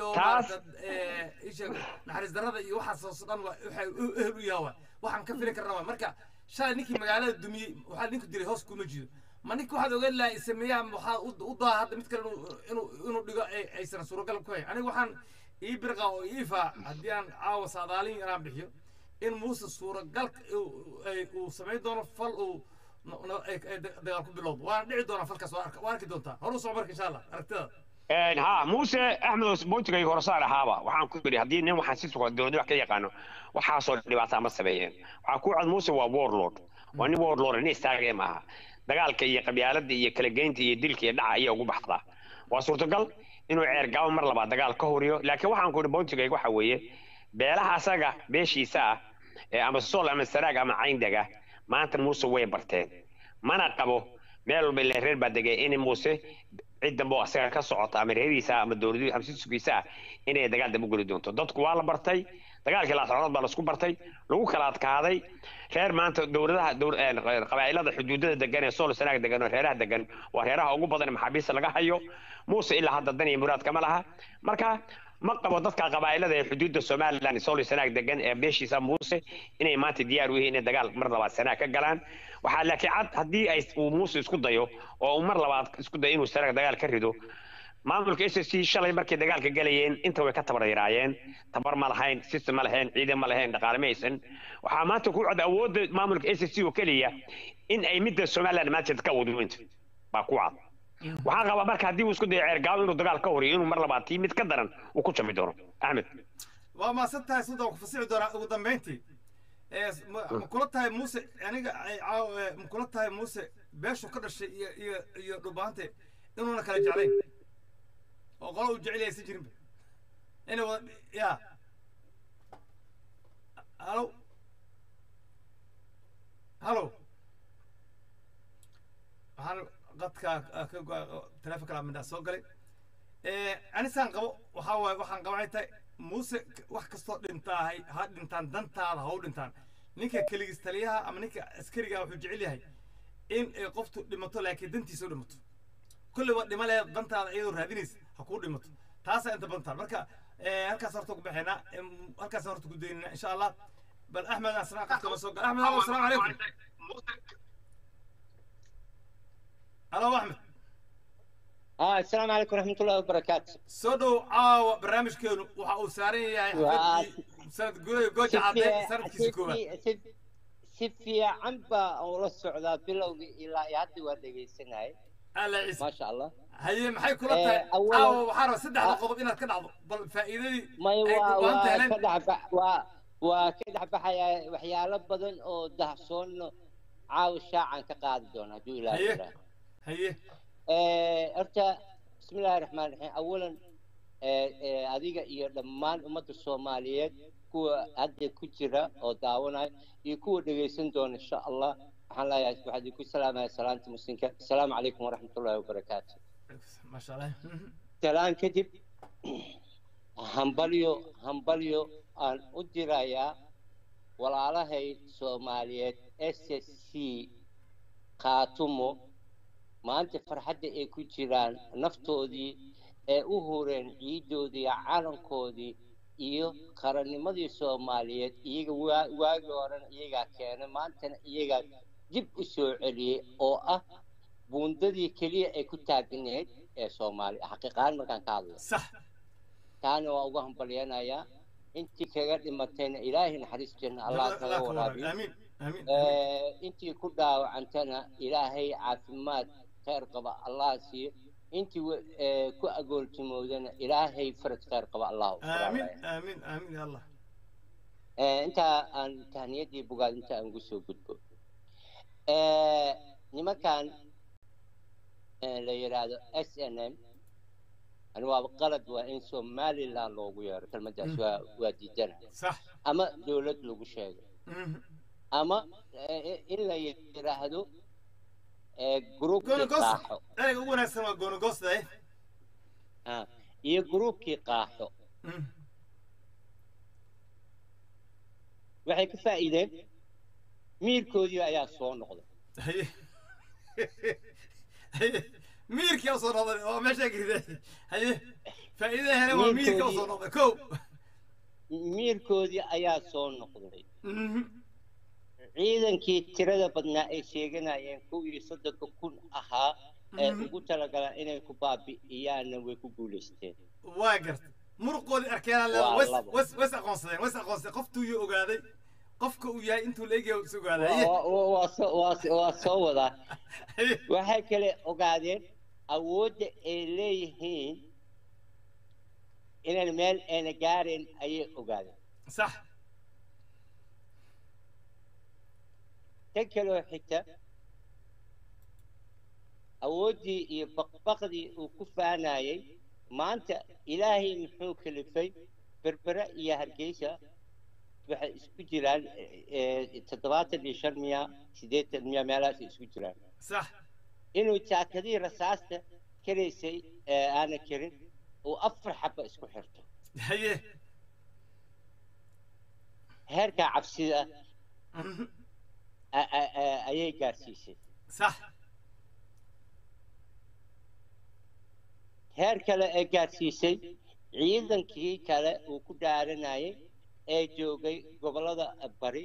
naxariis darrada iyo waxa soo dhan waxay u yahay waxaan ka filan karnaa marka shalay ninkii magaalada dumiyay waxa ninku diray hoos kuma jido ma ninku waxa ogaan la sameeyay waxa u daa hadda mid kale inuu dhigo aysan suuragal ku hayn aniga waxaan ii birqa oo iifa haddii aan caawa saadaalin inaan bixiyo in Muuse suuragal uu sameey doono fal uu dagaal ku bilowdo waan dhici doona falkaas waa arki doontaa horu soo marka insha Allah aragtida ها موسى أحمد بوتجي هرسان هذا وحن كبري هدي نم وحن سيسوق الدنيا كي يقانو وحصل لبعض مسبيين وعكوع موسى وورلورد واني وورلورد نيستاجي معها دقال كي قبيلة دي كلجينتي يدل كي دعا إيه وجو بحضا وصورة قال إنه عرقاو مرة بعد دقال كهوريو لكن وحن كبري بوتجي وحويه بيلها ساقة بيشي ساعة أما الصول أما السراق أما عين دقة ما أنت موسى وين برتين ما نقبو ميلو بالرير بعد دقة إني موسى cid dambe oo asaga ka socota ama reerihiisa ama dowladii ama sisugiisa inay dagaal dambe geli doonto dadku waa la bartay dagaalkii la socod baa la isku bartay lagu kala adkaaday reer maanta dowladaha qabaa'ilada xuduudada degan ee sool sanaag degan oo reeraha degan waa reeraha ugu badan maxaabiista laga hayo muuse ilaa hadda dan iyo muraad kama laha marka ma qabo dadka qabaa'ilada ee xuduudda Soomaaliland sool sanaag degan ee beeshiisa muuse inay maanta diyaar u yihiin in dagaal mar labaad sanaag ka galaan waxaa laakiin cad haddii ay muuse isku dayo oo mar labaad isku dayo inuu sanaag dagaal ka rido maamulka SSC shalay markay dagaalka galayeen inta way ka tabareeyeen tabar ma lahayn system ma lahayn ciidan ma lahayn dhaqaale ma aysan waxa maanta ku cad awoodda maamulka SSC oo kaliya in ay midda Soomaaliland maanta ka wadooyinta ba ku cad waxa qaba marka haddii uu isku dayo ceergaaw inuu dagaal ka horiyo inuu mar labaad mid ka daran uu ku jami doono Ahmed waa ma santahay sidoo ku fasixi doona ugu dambeyntii ma kula tahay muuse aniga ma kula tahay muuse beeshu ka dhashay iyo dhubaante inuu kala jeclayn oo qolo u jecel yahay si jirin ina ya halo waxaan qadka telefoonka la midna soo galay anisaan qabo waxaan qabay tahay muuse wax kastoo dhintaahay ha dhintaan dantaada ha u dhintaan ninka kaligiis taliyaha ama ninka askariga wuxuu jecel yahay in ay qoftu dhimato laakiin dantiisa u dhimato kulli waa dhima leed dantaada iyadoo raadinaysa ha kuu dhimato taasaa inta badan taal marka halkaas horta ku baxaynaa halkaas horta ku daynaa insha allah bal axmed asraa qadka ma soo gal axmed halo assalaamu calaykum halo axmed السلام عليكم ورحمة الله وبركاته. سودو برنامج كيلو وحاو سارين سنة جوجة عادي سنة كيسكوبا. سفيا عنبا أو السعودة بلو إلى يعدي ودقي سناي. ما شاء الله. هي محي كلها أو حارة سدح القضب إنها كنعض بالفائدة. ما وكده بحياة وحياة بدن أو دهسون عاو شاعن كقاعد دون هدول لا. هي. أرتا بسم الله الرحمن الرحيم أولا أديك يلمان أمة الصومالية كو أدي كجرا أو داونا يكون دقيسن دون إن شاء الله حلا يا واحد يكون سلام مسلمك السلام عليكم ورحمة الله وبركاته. ما شاء الله. سلام كتب همبليو أن أدرايا ولا على هاي الصومالية SSC خاتمو ما أنت فرحت كوتشيران نفتودي أهورن عيدودي عالمكودي إيو قرن مدي سوماليات إيجا واجورن إيجا كان ما أنت إيجا جب أسوعلي أو بوندي كلي كتاجنيت سومالي حقيقة ما كان كذا صح كانوا أوهم بليانا يا أنت كجد متين إلهي نحرس جن الله تعالى آمين آمين أنت كلها عنتنا إلهي عافمات خير قبا الله سير انت كو اقول تمودنا الهي فرد خير قبا الله امين امين امين يا الله انت ان تهنيدي بقى انت انقسو قدبو نما كان لا يراد SNM انا غلط وان سومالي لا لوغو يار كلمه واديدنا صح اما دولة لوغو شيغ اما الا يراهدو جروب قاحو انا اقول اسمه جونغوس ده iyo groupkii qaaxo waxay ka faa'iideen miirkoodii ayaa soo noqday miirkii soo noqday oo meesha giriday haye faa'iidaha hele waa miirkii soo noqday ko miirkoodii ayaa soo noqday ciidankii tirada badnaa ay sheeganayeen 1,000 ahaa ee ugu talagala inay ku baabi'iyaan way ku guuleysteen waa gartay muruqoodii arkeen was aqoonsadeen qoftu uu ogaaday qofka uu yahay intuu leeyahay uu ogaaday waa soo wadaa waxay kale ogaadeen awoodda ay leeyihiin inay meel ayna gaareen ayay ogaadeen صح تكلوا حتى أودي يبقبقدي وكفاناي ما أنت إلهي محوك لفي بربرة يا هرجيسة اسكجران تطبات اللي شرميا سيدات الميا مالا اسكجران صح إنه تأكدي رصاصة karaysay aana karin oo 4 xabba isku xirto haye heerka cabsida ayay gaarsiisay صح heer kale ee gaarsiisay ciidankii kale uu ku dhaaranayay ee joogay gobolada bari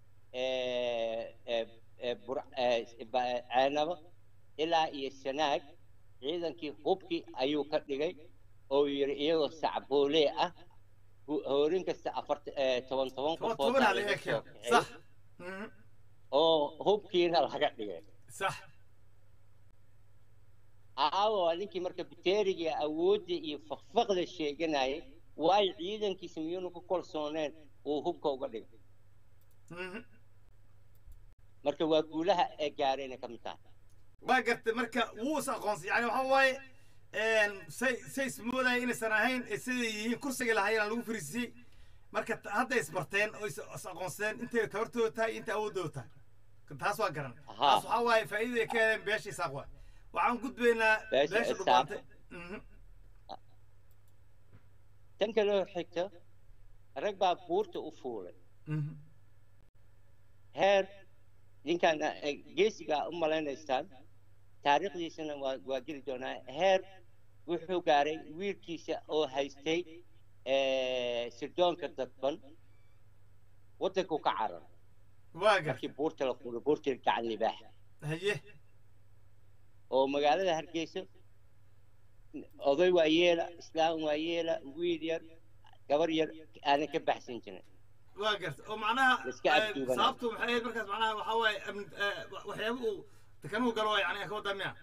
ceenabo ilaa iyo sanaag ciidankii hubkii ayuu ka dhigay oo yiri iyagoo sacboole ah hoorin kasta 10 qofood صح oo hubkiina laga dhigay صح aawo ninkii marka biteeriga awoodda iyo faqfaqda sheeganayay way ciidankiisa miyuuna ku kalsooneen oo hubka uga dhigay marka waa guulaha ee gaareen ka mid tahay waa gartay marka wuu aqoonsi yani waxa waaye say ismoodaya inaysan ahayn siday yihiin kursiga lahaayeen lagu fariisiyey marka hadda isbarteen oo is aqoonsadeen intay tabartooda tahay inta awoodooda tahay taas waa garan taas waxa waaye faa'iidada ka heleen beesha isaaq waa waxaan gudbaynaa beesha dhubaantay tan kale xigta rag baa buurta u fuulay heer ninkan geesiga u maleynaysaan taariikhdiisana waa geli doonaa heer wuxuu gaaray wiilkiisa oo haystay sirdoonka dadban waddanku ka carar markii buurta la fuulay buurta gacan libaax haye oo magaalada hargeysa oday waa yeela islaam waa yeela wiil yar gabar yar aanan ka baxsan jirin waa garta oo macnaha sababtu maxay ahayd markaas macnaha waxa waaye waxyaabo uu dekanuu galo yani ka wada miya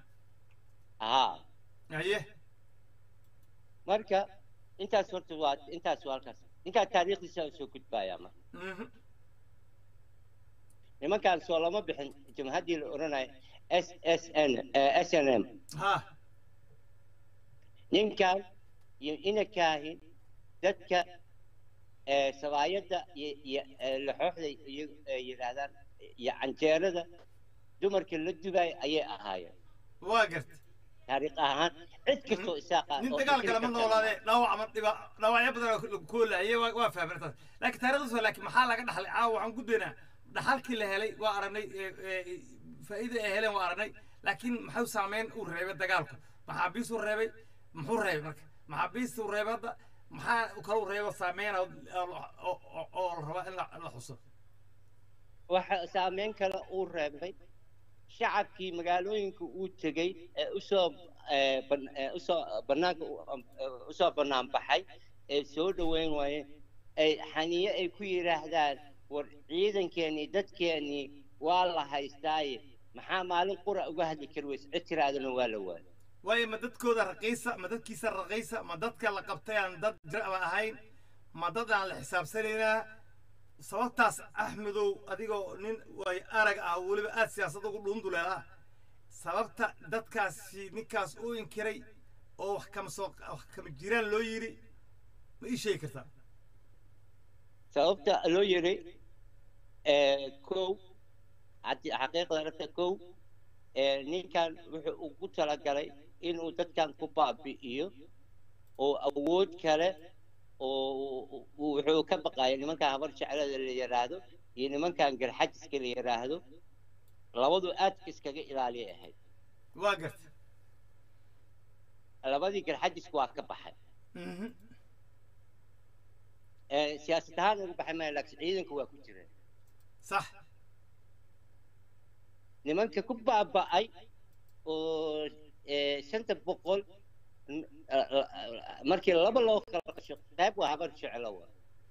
haye marka intaas horta waa intaas waa halkaas ninkaa taariikhdiisa soo gudbaaya marka nimankaan soo lama bixin jamhaddii la odhanayo SNM ninkan iyo inakaahin dadka sabaayadda iyo laxooxda yidhaahdaan iyo canjeerada dumarka la dubaay ayay ahaayeen waa garta taariikh ahaan cid kastoo isaaqa nin dagaal kale ma noolaade dhaawacyo badan ku laayay waa fahmay laakiin taariikhdiisa laakiin maxaa laga dhaxlay waxaan gudbaynaa dhaxalkii la helay waa aragnay faa'iido ay heleen waa aragnay laakiin maxuu saameyn u reebay dagaalku maxaabiis u reebay muxuu reebay marka maxaabiis u reebay hadda maxaa kale u reebay saameyn oo raba in la xuso waxa saameyn kale uu reebay shacabkii magaalooyinka uu tegay ee usoo bannaan baxay ee soo dhaweyn waayeen ay xaniye ay ku yidhaahdaan war ciidankeennii dadkeennii waa la haystaaye maxaa maalin qura uga hadli kari weyse cid tiraadana waa la waayay waayo ma dadkooda raqiisa ma dadkiisa raqiisa ma dadka la qabtay aan dad jiraba ahayn ma dad aan la xisaabsanaynaa sababtaas axmedow adigoo nin way arag ah weliba aad siyaasad ugu dhuunduleelaha sababta dadkaasi ninkaas u inkiray oo wax kama jiraan loo yiri ma ii sheegi kartaa sababta loo yiri kow xaqiiqda rabta kow ninkan wuxuu ugu talagalay inuu dadkan ku baabi'iyo oo awood kale oo wuxuu ka baqaaya nimankan habar jeclada la yiraahdo iyo nimankan garxajiska la yiraahdo labadu aad iskaga ilaaliyay ahayd waa garta labadii garxajisku waa ka baxay siyaasad ahaan ugu baxay maayo laakiin ciidanku waa ku jireen sax nimanka ku baaba'ay oo 500 markii laba loo kala qasho qayb waa habar jeclo waa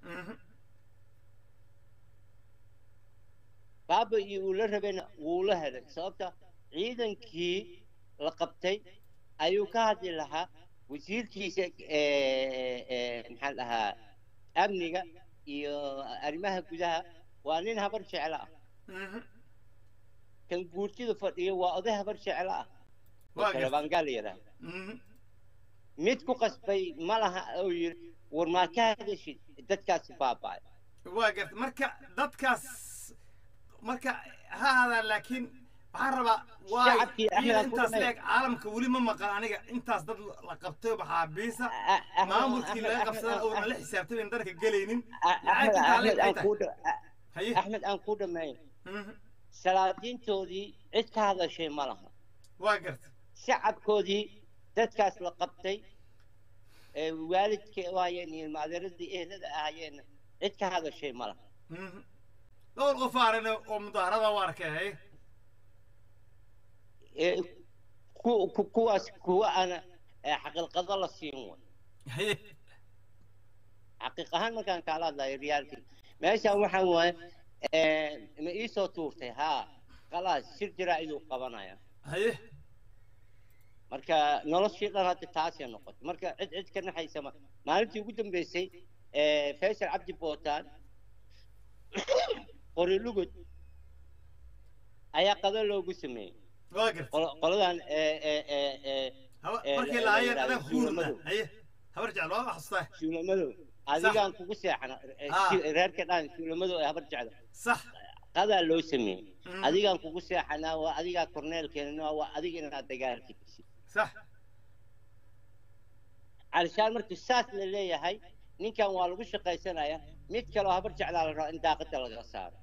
baaba iyo uu la rabayna wuu la helay sababta ciidankii la qabtay ayuu ka hadli lahaa wasiirkiisa maxaa dhahaa amniga iyo arrimaha gudaha waa nin habar jeclo ah kan guurtida fadhiyo waa oday habar jeclo ah kalabaangaal yidhaahdo mid ku qasbay ma laha oo yiri war maa ka hadashid dadkaasi baaba'ay waa garta marka dadkaas marka ha hadaan laakiin waxaan rabaa shacabkii waa Axmed aan ku intaas dhamay leeg caalamka weli ma maqan aniga intaas dad la qabtay maxaabiisa maamulkii laga qabsaday oo la xisaabtay in darka galaynin Axmed aan ku dhamay salaadiintoodii cid ka hadashay ma laha waa gartay shacabkoodii dadkaas la qabtay waalidkii waayeen iyo maadeeradii ehelada ahaayeen cid ka hadashay ma laha dhowr qof aragna oo mudaharada u arkay kuwaas kuwa ana xaqiiqada la siin way xaqiiq ahaan markaan kala hadlayo riyaalkii meeshaan waxaan waaye ma ii soo tuurtay haa khalaas shir jaraa'id uu qabanaya marka noloshii dhan hadda taasay noqotay marka cid ka naxaysa maalintii ugu dambeysay faysal cabdi bootaan qori lugud ayaa qado loogu sameeyey qoladan markii laayeen adag huurna habar jecel waa xasuustaa suulamadu adigaan kugu seexana reerka dhan suulamadu ay habar jecel sax qadaa loo sameeyey adigaan kugu seexanaa waa adigaa korneelkeena waa adiga inaad dagaalkiisi صح علشان مركز ساس اللي هي ninkan waa lagu shaqaysanaya mid kale habar jeclaa la raaco in daaqada laga saaro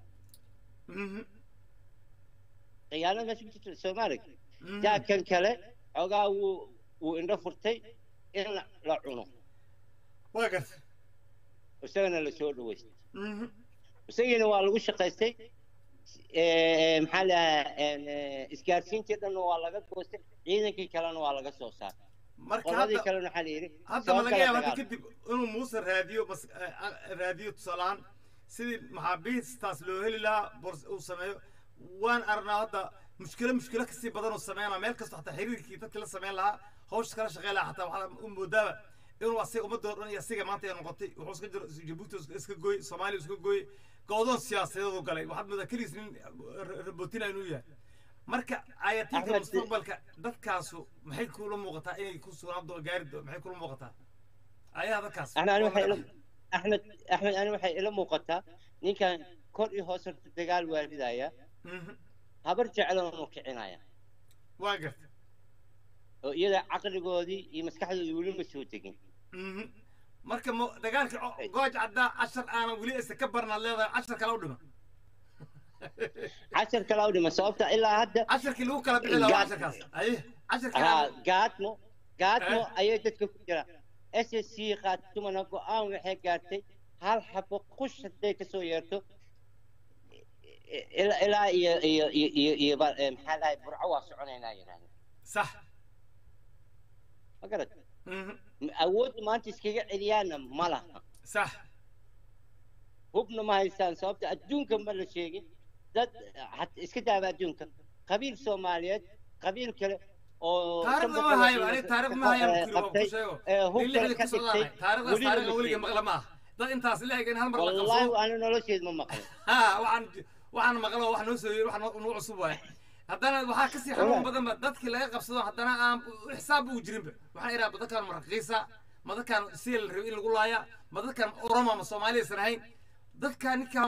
qiyaano meesha ku jirta Soomaaliga taa kan kale xogaa uu indho furtay in la cuno waa gas isagana la soo dhaweystay isagana waa lagu shaqaystay maxaa la isgaarsiintii dhan waa laga goostay ciidankii kalena waa laga soo saaray marka hadda ma laga yaabaa kadib inuu muuse raadiyo tusalaan sidii maxaabiistaas loo heli lahaa uu sameeyo waan aragnaa hadda mushkilo kasii badan uu sameynaa meel kasta xataa xiriirkii dadkii la sameyn lahaa hawsha kala shaqeyn lahaa xataa waxaa u moodaaba inuu asiga ummadoo dhan iyo asiga maanta ay noqotay wuxuu iska jiro jabuuti iska gooy soomaaliya iska gooy goodoon siyaasadeed u galay waxaad moodaa keligiis nin rabootina inuu yahay marka ayatinka mustaqbalka dadkaasu maxay kula muuqataa inay ku sugnaan gaari maxay kula muuqataa ayaha dadkaas axmed ani waxay ila muuqataa ninkan kor iyo hoos dagaal waalidaya habar jecloon uu kicinaya waa garta oo iyada caqligoodii iyo maskaxdoodii weli ma soo tegin marka dagaalka gooj caddaa cashar aanan weli isa ka barnaad leedahay cashar kale u dhima عشر كلاودي ما صوبته إلا هذا 10 كيلو كلا بيلا 10 كاس أيه 10 كيلو قاتمو أيه تذكر اس اس سي قاتمو نقو آم وحي قاتي هل حبو قش هديك سويرتو إلى محل هاي برعوا سعونينا يعني صح ما قلت أود ما أنت سكيل عريانا مالها صح هبنا ما هيسان صوبته أدون كمل شيء dad iska daaba adduunka qabiil Soomaaliyeed qabiil kale oo taariikhda ma hayo ani taariikh ma hayo ku sheego taariikhda weliga maqla ma dad intaas leeyahay hal mar la qabso wallahi ana nolosheed ma maqlo waxaan maqlo wax noo soo yeeray wax noo cusub waay haddana waxaa ka sii xanuun badan dadkii laga qabsado haddana aan xisaab u jirin waxaan iraa dadkan marqiisa madakan seel rab in lagu laaya madakan Oromo ma Soomaaliya sanayn dadkan ninkan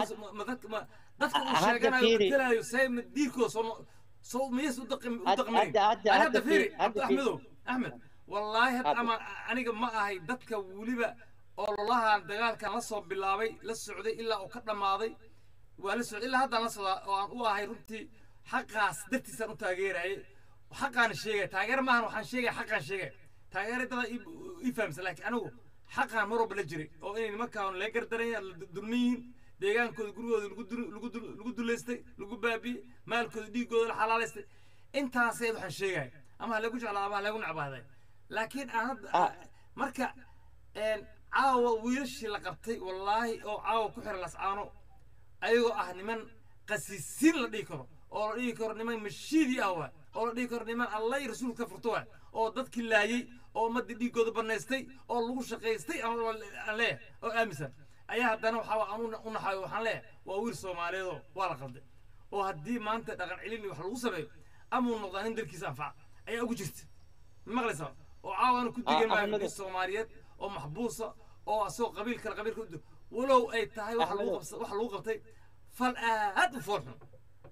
dadka uu sheeganayo talaayo say diirkooda soo mees u daqmay hadda fiiri Ahmed wallahi ama aniga ma ahay dadka waliba oo lolahan dagaalkan la soo bilaabay la socday ilaa uu ka dhamaaday waa la socday ilaa hadda la socdaa oo aan u ahay runtii xaqaas dartiisan u taageeray xaqaan sheegay taageer maahan waxaan sheegay xaqaan sheegay taageeradada i fahamsan laakiin anigu xaqaan marwalba la jiray oo inay nimankaan la gardarayaan dulmiyiin deegaankooda gurigooda lagu duleystay lagu baabiyey maalkooda dhiigooda la xalaalaystay intaasay waxaan sheegay ama lagu jeclaa ama lagu nacbaaday laakiin aan hadda marka caawa wiilashii la qabtay wallaahi oo caawa ku xiran lascaano ayagoo ah niman qasiisiin la dhihi karo oo la dhihi karo niman mashiidi ah waa oo la dhihi karo niman allah iyo rasuulka furto waa oo dadkii laayay oo ummadii dhiigooda banaystay oo lagu shaqaystay ama leeh oo aaminsan ayaa haddana waxaa aan u naxayo waxaan leeyahay waa wiil Soomaaliyeed oo waa la qalday oo haddii maanta dhaqan celin wax lagu sameeyo ama uu noqdo in dalkiisa anfac ayaa ugu jirta maqlaysaa oo caawana ku digan maayo Soomaaliyeed oo maxbuusa oo asoo qabiil kale walow ay tahay wax lagu qabtay fal aad u foolxun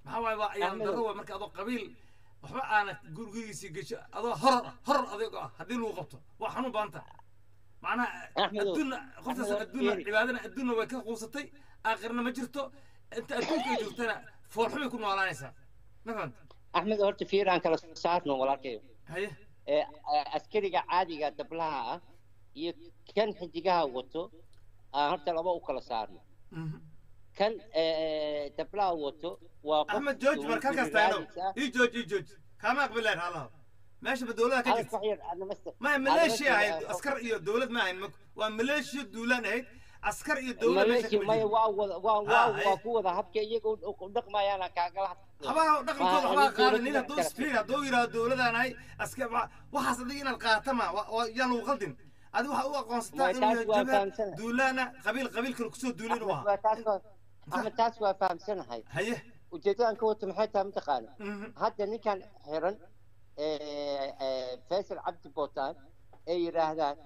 maxaa waaye waa ayaan daro marka adoo qabiil waxba aanad gurigiisii gasho adoo horor adeeg ah haddii lagu qabto waa xanuun baanta macnaha adduunna qoftaas adduunna cibaadana adduunna way ka quusatay aakhirna ma jirto inta adduunka ay jirtana foolxumay ku noolaanaysaa ma fahanta axmed horta fiiraan kala saarno walaalkayo haye askariga caadiga dablaha ah iyo kan xidigaha wato aan horta laba u kala saarno kan dablaha wato waa axmed jooj marka kastaano ii jooj kama aqbaleen halaha ماشي بدولة كذي ما ماليشيا هاي عسكر إيه دولة ما هي waa maleeshiya duulaan ahayd askar iyo dawlad maleeshiya may waa kuwa habka iyaga u dhaqmayaan kaagala habaa dhaqankooda habaa qaadanina doos fiir hadoo yiraahdo dawladaan ay askar waxaas adiga inaad qaatama yaan u qaldin adiga waxa u aqoonsataa in duulaana qabiil kale kusoo duulin u ahaa ama taas waa fahamsanahay haye ujeedadaan ka wata maxay tahay mataqaana hadda ninkan xiran faysal cabdi bootaan ay yiraahdaan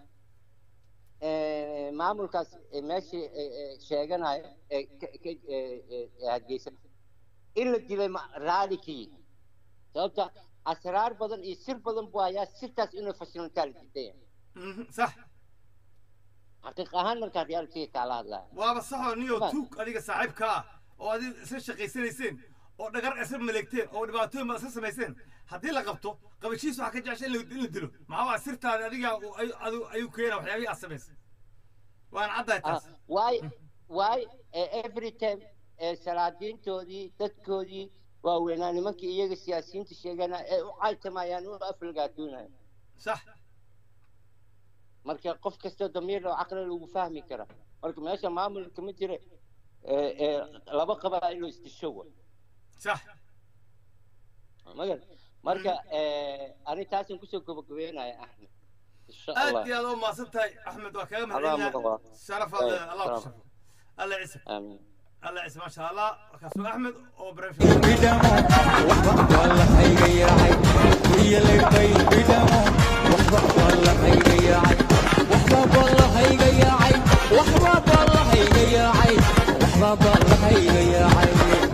maamulkaas meeshii sheeganaya hargeysa in la dilay raalikii sababta asraar badan iyo sir badan buu hayaa sirtaas inuu fashilantaa la diidaya sax xaqiiq ahaan markaa realitiga kaala hadlaya waaba saxoo niyo tuug adiga saaxiibka ah oo adiga isla shaqaysanayseen oo dhagar isla maleegteen oo dhibaatooyin ma isla samayseen haddii la qabto qabashiis waxaa ka jeceshay in la dilo maxaa waa sirtaada adiga ayuu keena waxyaabihii aad samaysay waan caddahay taas why every time salaadiintoodii dadkoodii waaweynaa nimankii iyaga siyaasiyiinta sheegana ee u caytamayaan u afalgaatuunaya sax marka qof kastoo damiir oo caqli lagu fahmi kara marka meesha maamulka ma jira laba qabaa'il oo isdisho wa صح مجد مركا أنا تاسم كسر كوبكوينا يا أحمد إن شاء الله أنت يا الله ما صرت أحمد وكلام شرف الله يشرفك الله يعزك آمين الله يعزك ما شاء الله كسر أحمد وبريف والله هي يا عي ويا اللي بدمه والله هي يا عي والله هي يا عي والله هي يا عي والله هي يا عي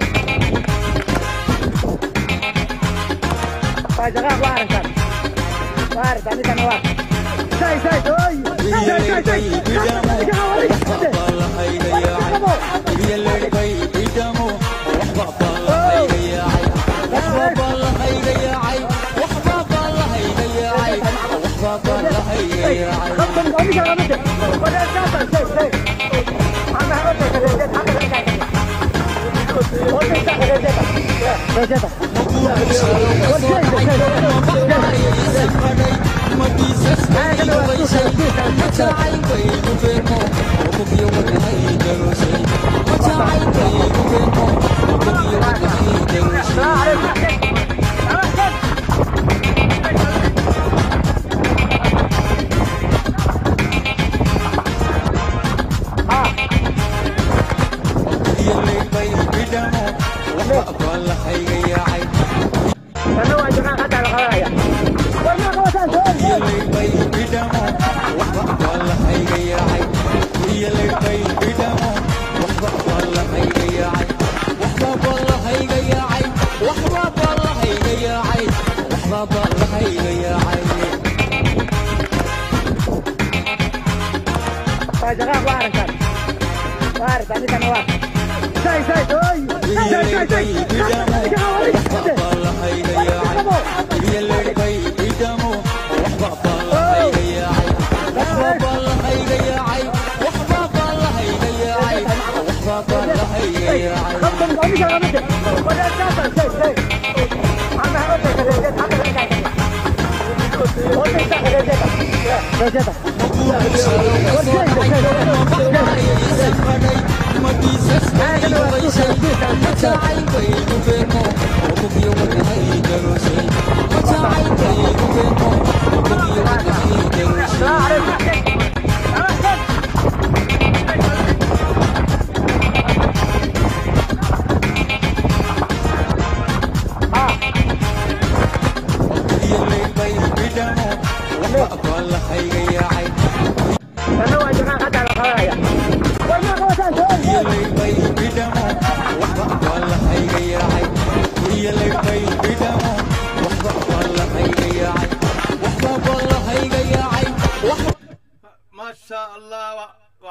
جاء وارث أنا كان وارث ساي أوي ساي والله هي يا عي ويا اللي بدمه والله هي يا عي والله هي يا عي والله هي يا عي والله هي يا عي خبطني قومي شغلة مدة ولا سافر ساي أنا هربت والله هي يا عي أنا واجد ما قطع الغراية والله قوتان يا اللي بدمه والله هي يا عي يا اللي بدمه والله هي يا عي والله هي يا عي والله هي يا عي والله هي يا عي جاء وارث أنا كان وارث ساي أوي ساي والله هي يا عي يا اللي بدمه والله هي يا عي والله هي يا عي والله هي يا عي والله هي يا عي خبطني قومي شغلة مدة ولا سافر ساي أنا هربت والله هي يا عي أنا واجد ما قطع الغراية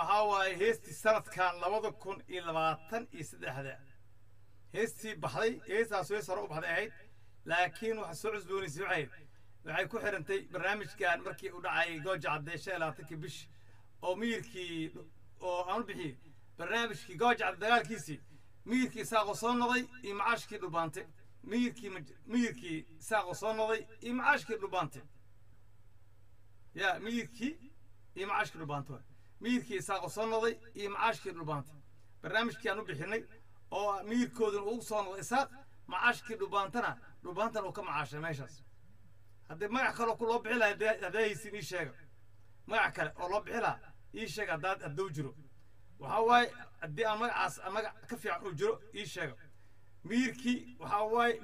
وحاوي هيستي سنة كان لوضع كون إلى لباتن يسد هذا هيستي بحري هيست عسوي صاروخ بحري عيد لكن وحسوع زبوني سعيد waxay ku xirantay barnaamijkan markii uu dhacay gooja cadeysha laataki bish oo miirkii oo aan bixiyay barnaamijkii gooja cad dagaalkiisii miirkii saaqo soo noqday iyo macaashkii dhubaantay miirkii saaqo soo noqday iyo macaashkii dhubaantay ya miirkii iyo macaashkii dhubaantay miirkii saaqo soo noqday iyo macaashkii dhubaantay barnaamijkii aan u bixinay oo miirkooduna uu soo noqday saaq macaashkii dhubaantana dhubaantan uu ka macaashay meeshaas haddii magac kale ku loo bixi lahaa hadaysin ii sheega magac kale oo loo bixi lahaa ii sheeg hadduu jiro waxaa waaye haddii aan magacaas magac ka fiican uu jiro ii sheega miirkii waxaa waaye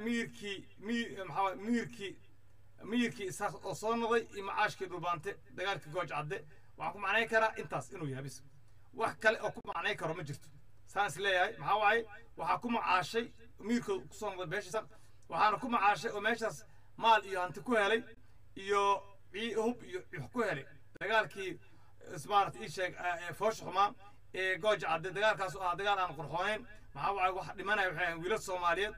miirkii isaas oo soo noqday iyo macaashkii dhubaante dagaalkii gooj cadde waxaan ku macnayn karaa intaas inuu yahay bis wax kale oo ku macnayn karo ma jirto saan is leeyahay maxaa waaye waxaa ku macaashay miirkooda kusoo noqday beeshiisa waxaana ku macaashay oo meeshaas maal iyo hanti ku helay iyo hub iyo ku helay dagaalkii ismaarat ii sheeg foosh xumaa ee gooja cadde dagaalkaas oo ah dagaal aan qurxoonayn maxaa waaye wax dhimanaya waxay ahayn wiilal soomaaliyeed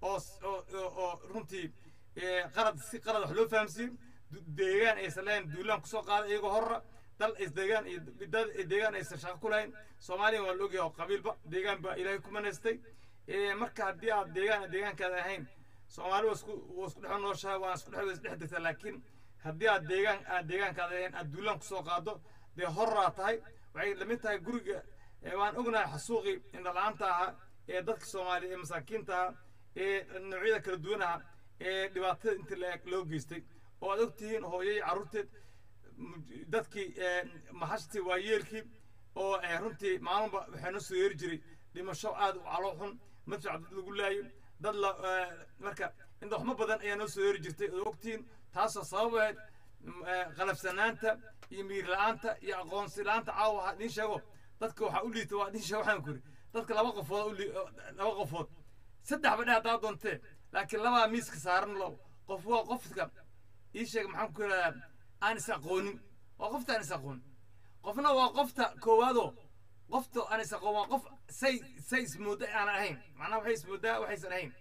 oo runtii qalad si qalad wax loo fahamsiiyey deegaan aysan lahayn duulaan kusoo qaaday iyagoo horra dal isdeegaan iyo dad deegaan aysan shaqo ku lahayn soomaaliya waa la ogyahay oo qabiilba deegaan baa ilaahay ku manaystay marka haddii aad deegaankaada ahayn soomaali waa isku dhex nooshahay waa isku dhex degtaa laakiin haddii aad deegaankaada ahayn aad duulaan kusoo qaado dee horraa tahay waxay lamid tahay guriga waan ognahay xasuuqii indhala-aanta ahaa ee dadka soomaaliya ee masaakiinta ahaa ee noocyada kala duwan ahaa ee dhibaatada inta loo geystay oo aad ogtihiin hooyay carruurteed dadkii maxashtii waayeelkii oo runtii maalinba waxaa noo soo yeeri jiray dhimasho aad u caloo xun madfac dad lagu laayo dad marka inta waxma badan ayaa noo soo yeeri jirtay oo ogtihiin taasoo sabab ahayd qalafsanaanta iyo miir la-aanta iyo aqoonsi la-aanta caawa waxaa idiin sheego dadka waxaa u liita waa idiin sheego waxaan ku yidhi dadka laba qofood saddex badhe haddaa doontee laakiin labaa miiska saaran lo qof waa qofka ii sheeg maxaan ku yidhahdaa aan is aqoonin waa qofta aan is aqoonin qofna waa qofta koowaadoo qofta aan is aqoon waa qof say ismooda aan ahayn macnaha waxay ismoodaa waxaysan ahayn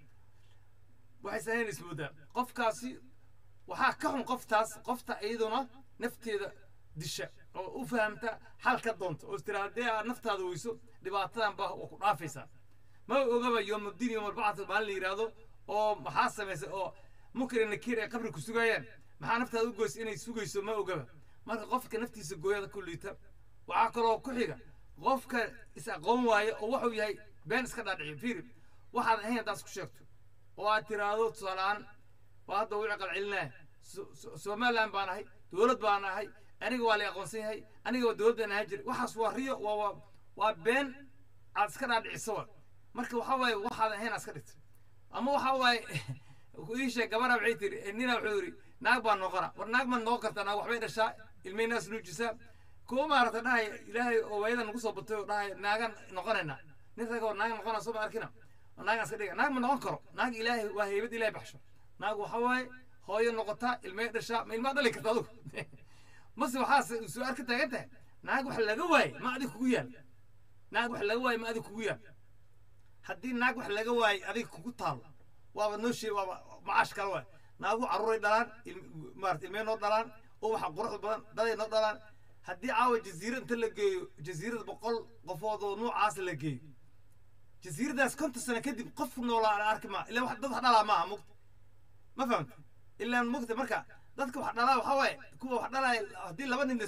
ismoodaa qofkaasi waxaa ka xun qofta iyaduna nafteeda disha oo u fahamta xal ka doonta oo istira haddii aad naftaada weyso dhibaatadan baa ku dhaafaysaa ma ogaba yoomudiin yoomalbacad maalin la yidhaahdo oo maxaa samaysay oo munkar nakiir ay qabri ku sugayaan maxaa naftaada u goysa inay sugayso ma ogaba marka qofka naftiisa gooyada ku liita waxaa kaloo ku xiga qofka is aqoon waaye oo wuxuu yahay been iska dhaadhiciyo fiiri waxaad ahayn haddaas ku sheegto oo aad tiraahdo tusaaleaan waa hadda wixii qalcelinaya somaliland baan ahay dowlad baan ahay aniga waa la aqoonsan yahay aniga waa dowlad baan ahaan jiray waxaas waa riyo waa been aad iska dhaadhiciso wa marka waxaa waaye waxaad ahayn aad iska dhigtay ama waxaa waaye ii sheeg gabadha waxay tiri nina wuxuu yidhi naag baan noqona war naag ma noqon kartaa naag waxbay dhashaa ilmay naas nuujisaa kuwa maarata dhahay ilaahay oo waayada nagu soo batay oo dhahay naagan noqonaynaa nin raga war naag noqonaa soo ma arkina naagan iska dhiga naag ma noqon karo naag ilaahay waa heybad ilaahay baxsho naag waxaa waaye hooyo noqotaa ilmay dhashaa ma ilmaa dhali karta adugu mase waxaas soo arka taagan tahay naag wax laga waaye ma adig kugu yaal naag wax laga waaye ma adig kugu yaal haddii naag wax laga waaye adig kugu taalo waaba noo sheeg waaba macaash kale waaye naagu carruuray dhalaan maarata ilmay noo dhalaan oo waxa quruxda badan daday noo dhalaan haddii caawa jasiirad inta la geeyo jasiirad 100 qofood oo noocaas la geeyo jasiiradaas 50 sano kadib qof noolaa aan arki maa ilaa wax dad wax dhalaa maaha mugta ma fahamta ilaa mugta marka dadka wax dhalaa waxa waaye kuwa wax dhalaa haddii laba nin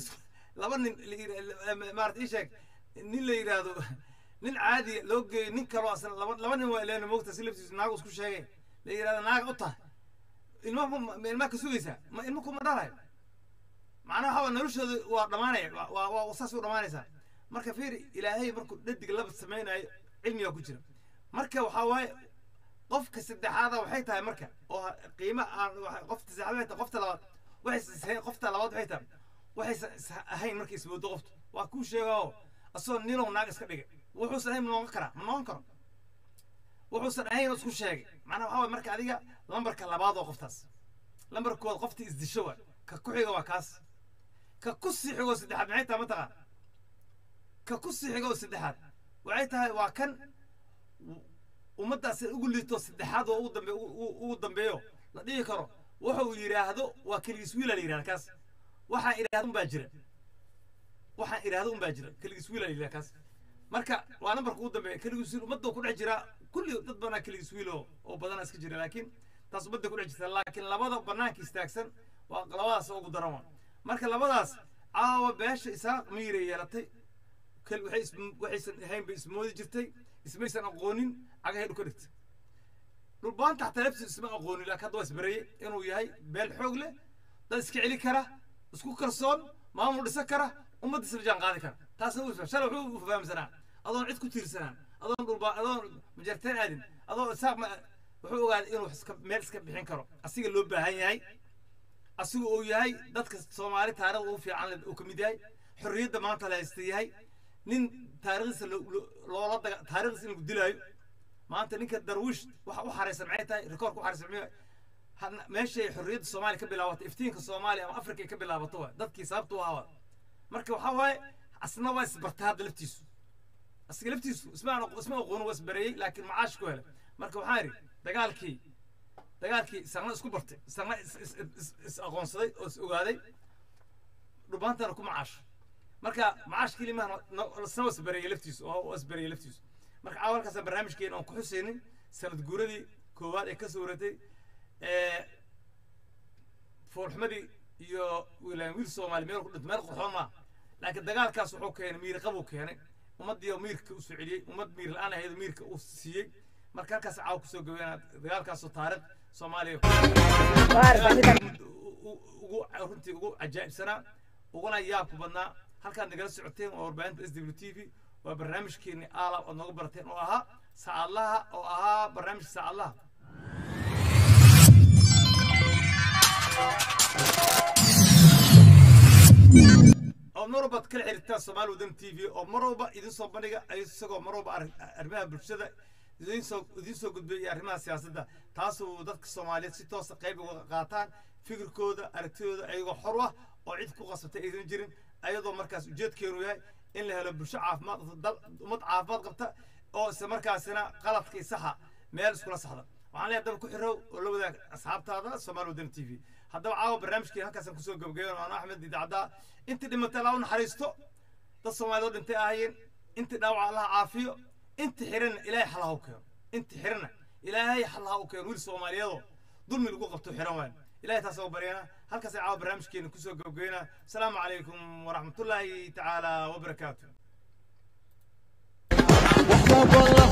maarata ii sheeg nin la yidhaahdo nin caadi loo geeyo nin kaloo asna laba nin waa ileen mugta si laftiisu naagu isku sheegay la yidhaahdo naaga u tahay ilmaha ka sugaysaa ma ilmo kuma dhalayo macnaha waxa noloshooda waa dhamaanaya waa saas u dhamaanaysaa marka fiiri ilaahay markuu dhadig laba samaynayo cilmiga ku jira marka waxaa waaye qofka saddexaada waxay tahay marka oo qiimo aan qofta saddexaad qofta labaad waxay qofta labaad waxay tahay waxay ahayn markii isboodo qofta waa ku sheegao asoo ninow naag iska dhigay wuxuu ahayn ma noqon karo wuxuu ahayn isku sheegay macnaha waxaa waaye marka adiga lambarka labaad oo qoftaas lambarkooda qofta isdisho waa ka ku xiga waa kaas ka ku sii xigo saddexaad maxay tahay ma taqaan ككسي حجو سدحات وعيتها وكان ومدى أقول لي تو سدحات وقدم بيو لا دي كرو وحو يراهدو وكل يسويلا ليرا كاس وحا يراهدون باجرة وحا يراهدون باجرة كل يسويلا ليرا كاس marka waa number ugu dambeeya kaliya sii umada ku dhex jira kulli dad badan kaliya swiilo oo badan iska jira laakiin taas umada ku dhex jirta laakiin labada banaanka istaagsan waa labadaas ugu daran marka labadaas caawa beesha isaaq miire yeelatay kal waxaysan ahayn bay ismoodi jirtay ismaysan aqoonin agahay dhulka dhigtay dhulbaan taxta labsi isma aqoonin laakiin hadda waa isbareeyay inuu yahay beel xoog leh dad iska celi kara isku kalsoon maamul dhisa kara umada isla jaan qaadi kara taas uu shalay wuxuu fahamsanaa أظن عد كتير سنة أظن مجرتين عادين أظن ساق وحقوق قاعد إنه ميرس كبحين كرو أصيغ اللوبة هاي أصيغ أوياي دتك الصومالي تاريخ وفي عن وكميداي حرية دمان تلا استياي نين تاريخ لولا تاريخ إنه بدلاي ما أنت نيك الدرويش وحارس معيتاي ريكورد وحارس معي ماشي حرية الصومالي كبلاوات إفتينك الصومالي أو أفريقيا كبلاواتوا دتك سابتوا هوا مركب حواي أصلا واس برتهاد لفتيسو أسقلفتيسو اسمه قونو واسبري لكن معاش كويله مركب حاري دقالكي سنة اسكو برتي سنة أقون صدي أقادي ربانتا نكون معاش مركب معاش كلمة سنة واسبري لفتيسو أو واسبري لفتيسو مركب أول كذا برنامج كين أو كحسيني سنة جوردي كوال إكسورتي فور حمدي يو ولا ويلسون مال ميرق حما لكن دقالكاس وحوكين مير قبوك يعني ومد يوم ميرك وسعودي ومد مير الآن هذا ميرك وسيء مركان كاس عاوك سو جوينا دقال كاس طارق سومالي runtii ugu ajaa'ibsanaa uguna yaabku badnaa halkaan nagala socoteen oo warbaahinta SWTV waa barnaamijkeeni aala oo nooga barateen oo ahaa saacadaha oo ahaa barnaamij saacadaha oo marwalba kala xiriirtaan Soomaali Wadan TV oo marwalba idin soo bandhiga isagoo marwalba arrimaha bulshada idin soo gudbiyay arrimaha siyaasadda taasoo dadka Soomaaliyeed si toos ah qayb uga qaataan fikirkooda aragtidooda ayagoo xor ah oo cid ku qasabtay aysan jirin ayadoo markaas ujeedkeenu yahay in la helo bulsho caafimaad ummad caafimaad qabta oo isla markaasina qaladka saxa meel iskula saxda waxaan leeyahay dab ku xirow oo la wadaag asxaabtaada Soomaali Wadan TV haddaba caawa barnaamijkii halkaasaan kusoo gabagabeeyay oo Axmed Didacda inta dhimatay Allah u naxariisto dad Soomaaliyeed dhintay ahaayeen inta dhaawac Allah caafiyo inta xiran Ilaahay xalaha u keeno inta xirna Ilaahay xalaha u keeno wiil Soomaaliyeed dulmi lagu qabto xiran waan إلهي تاسو برينا هل كسي عاو برنامج كين كسو قبقينا السلام عليكم ورحمة الله تعالى وبركاته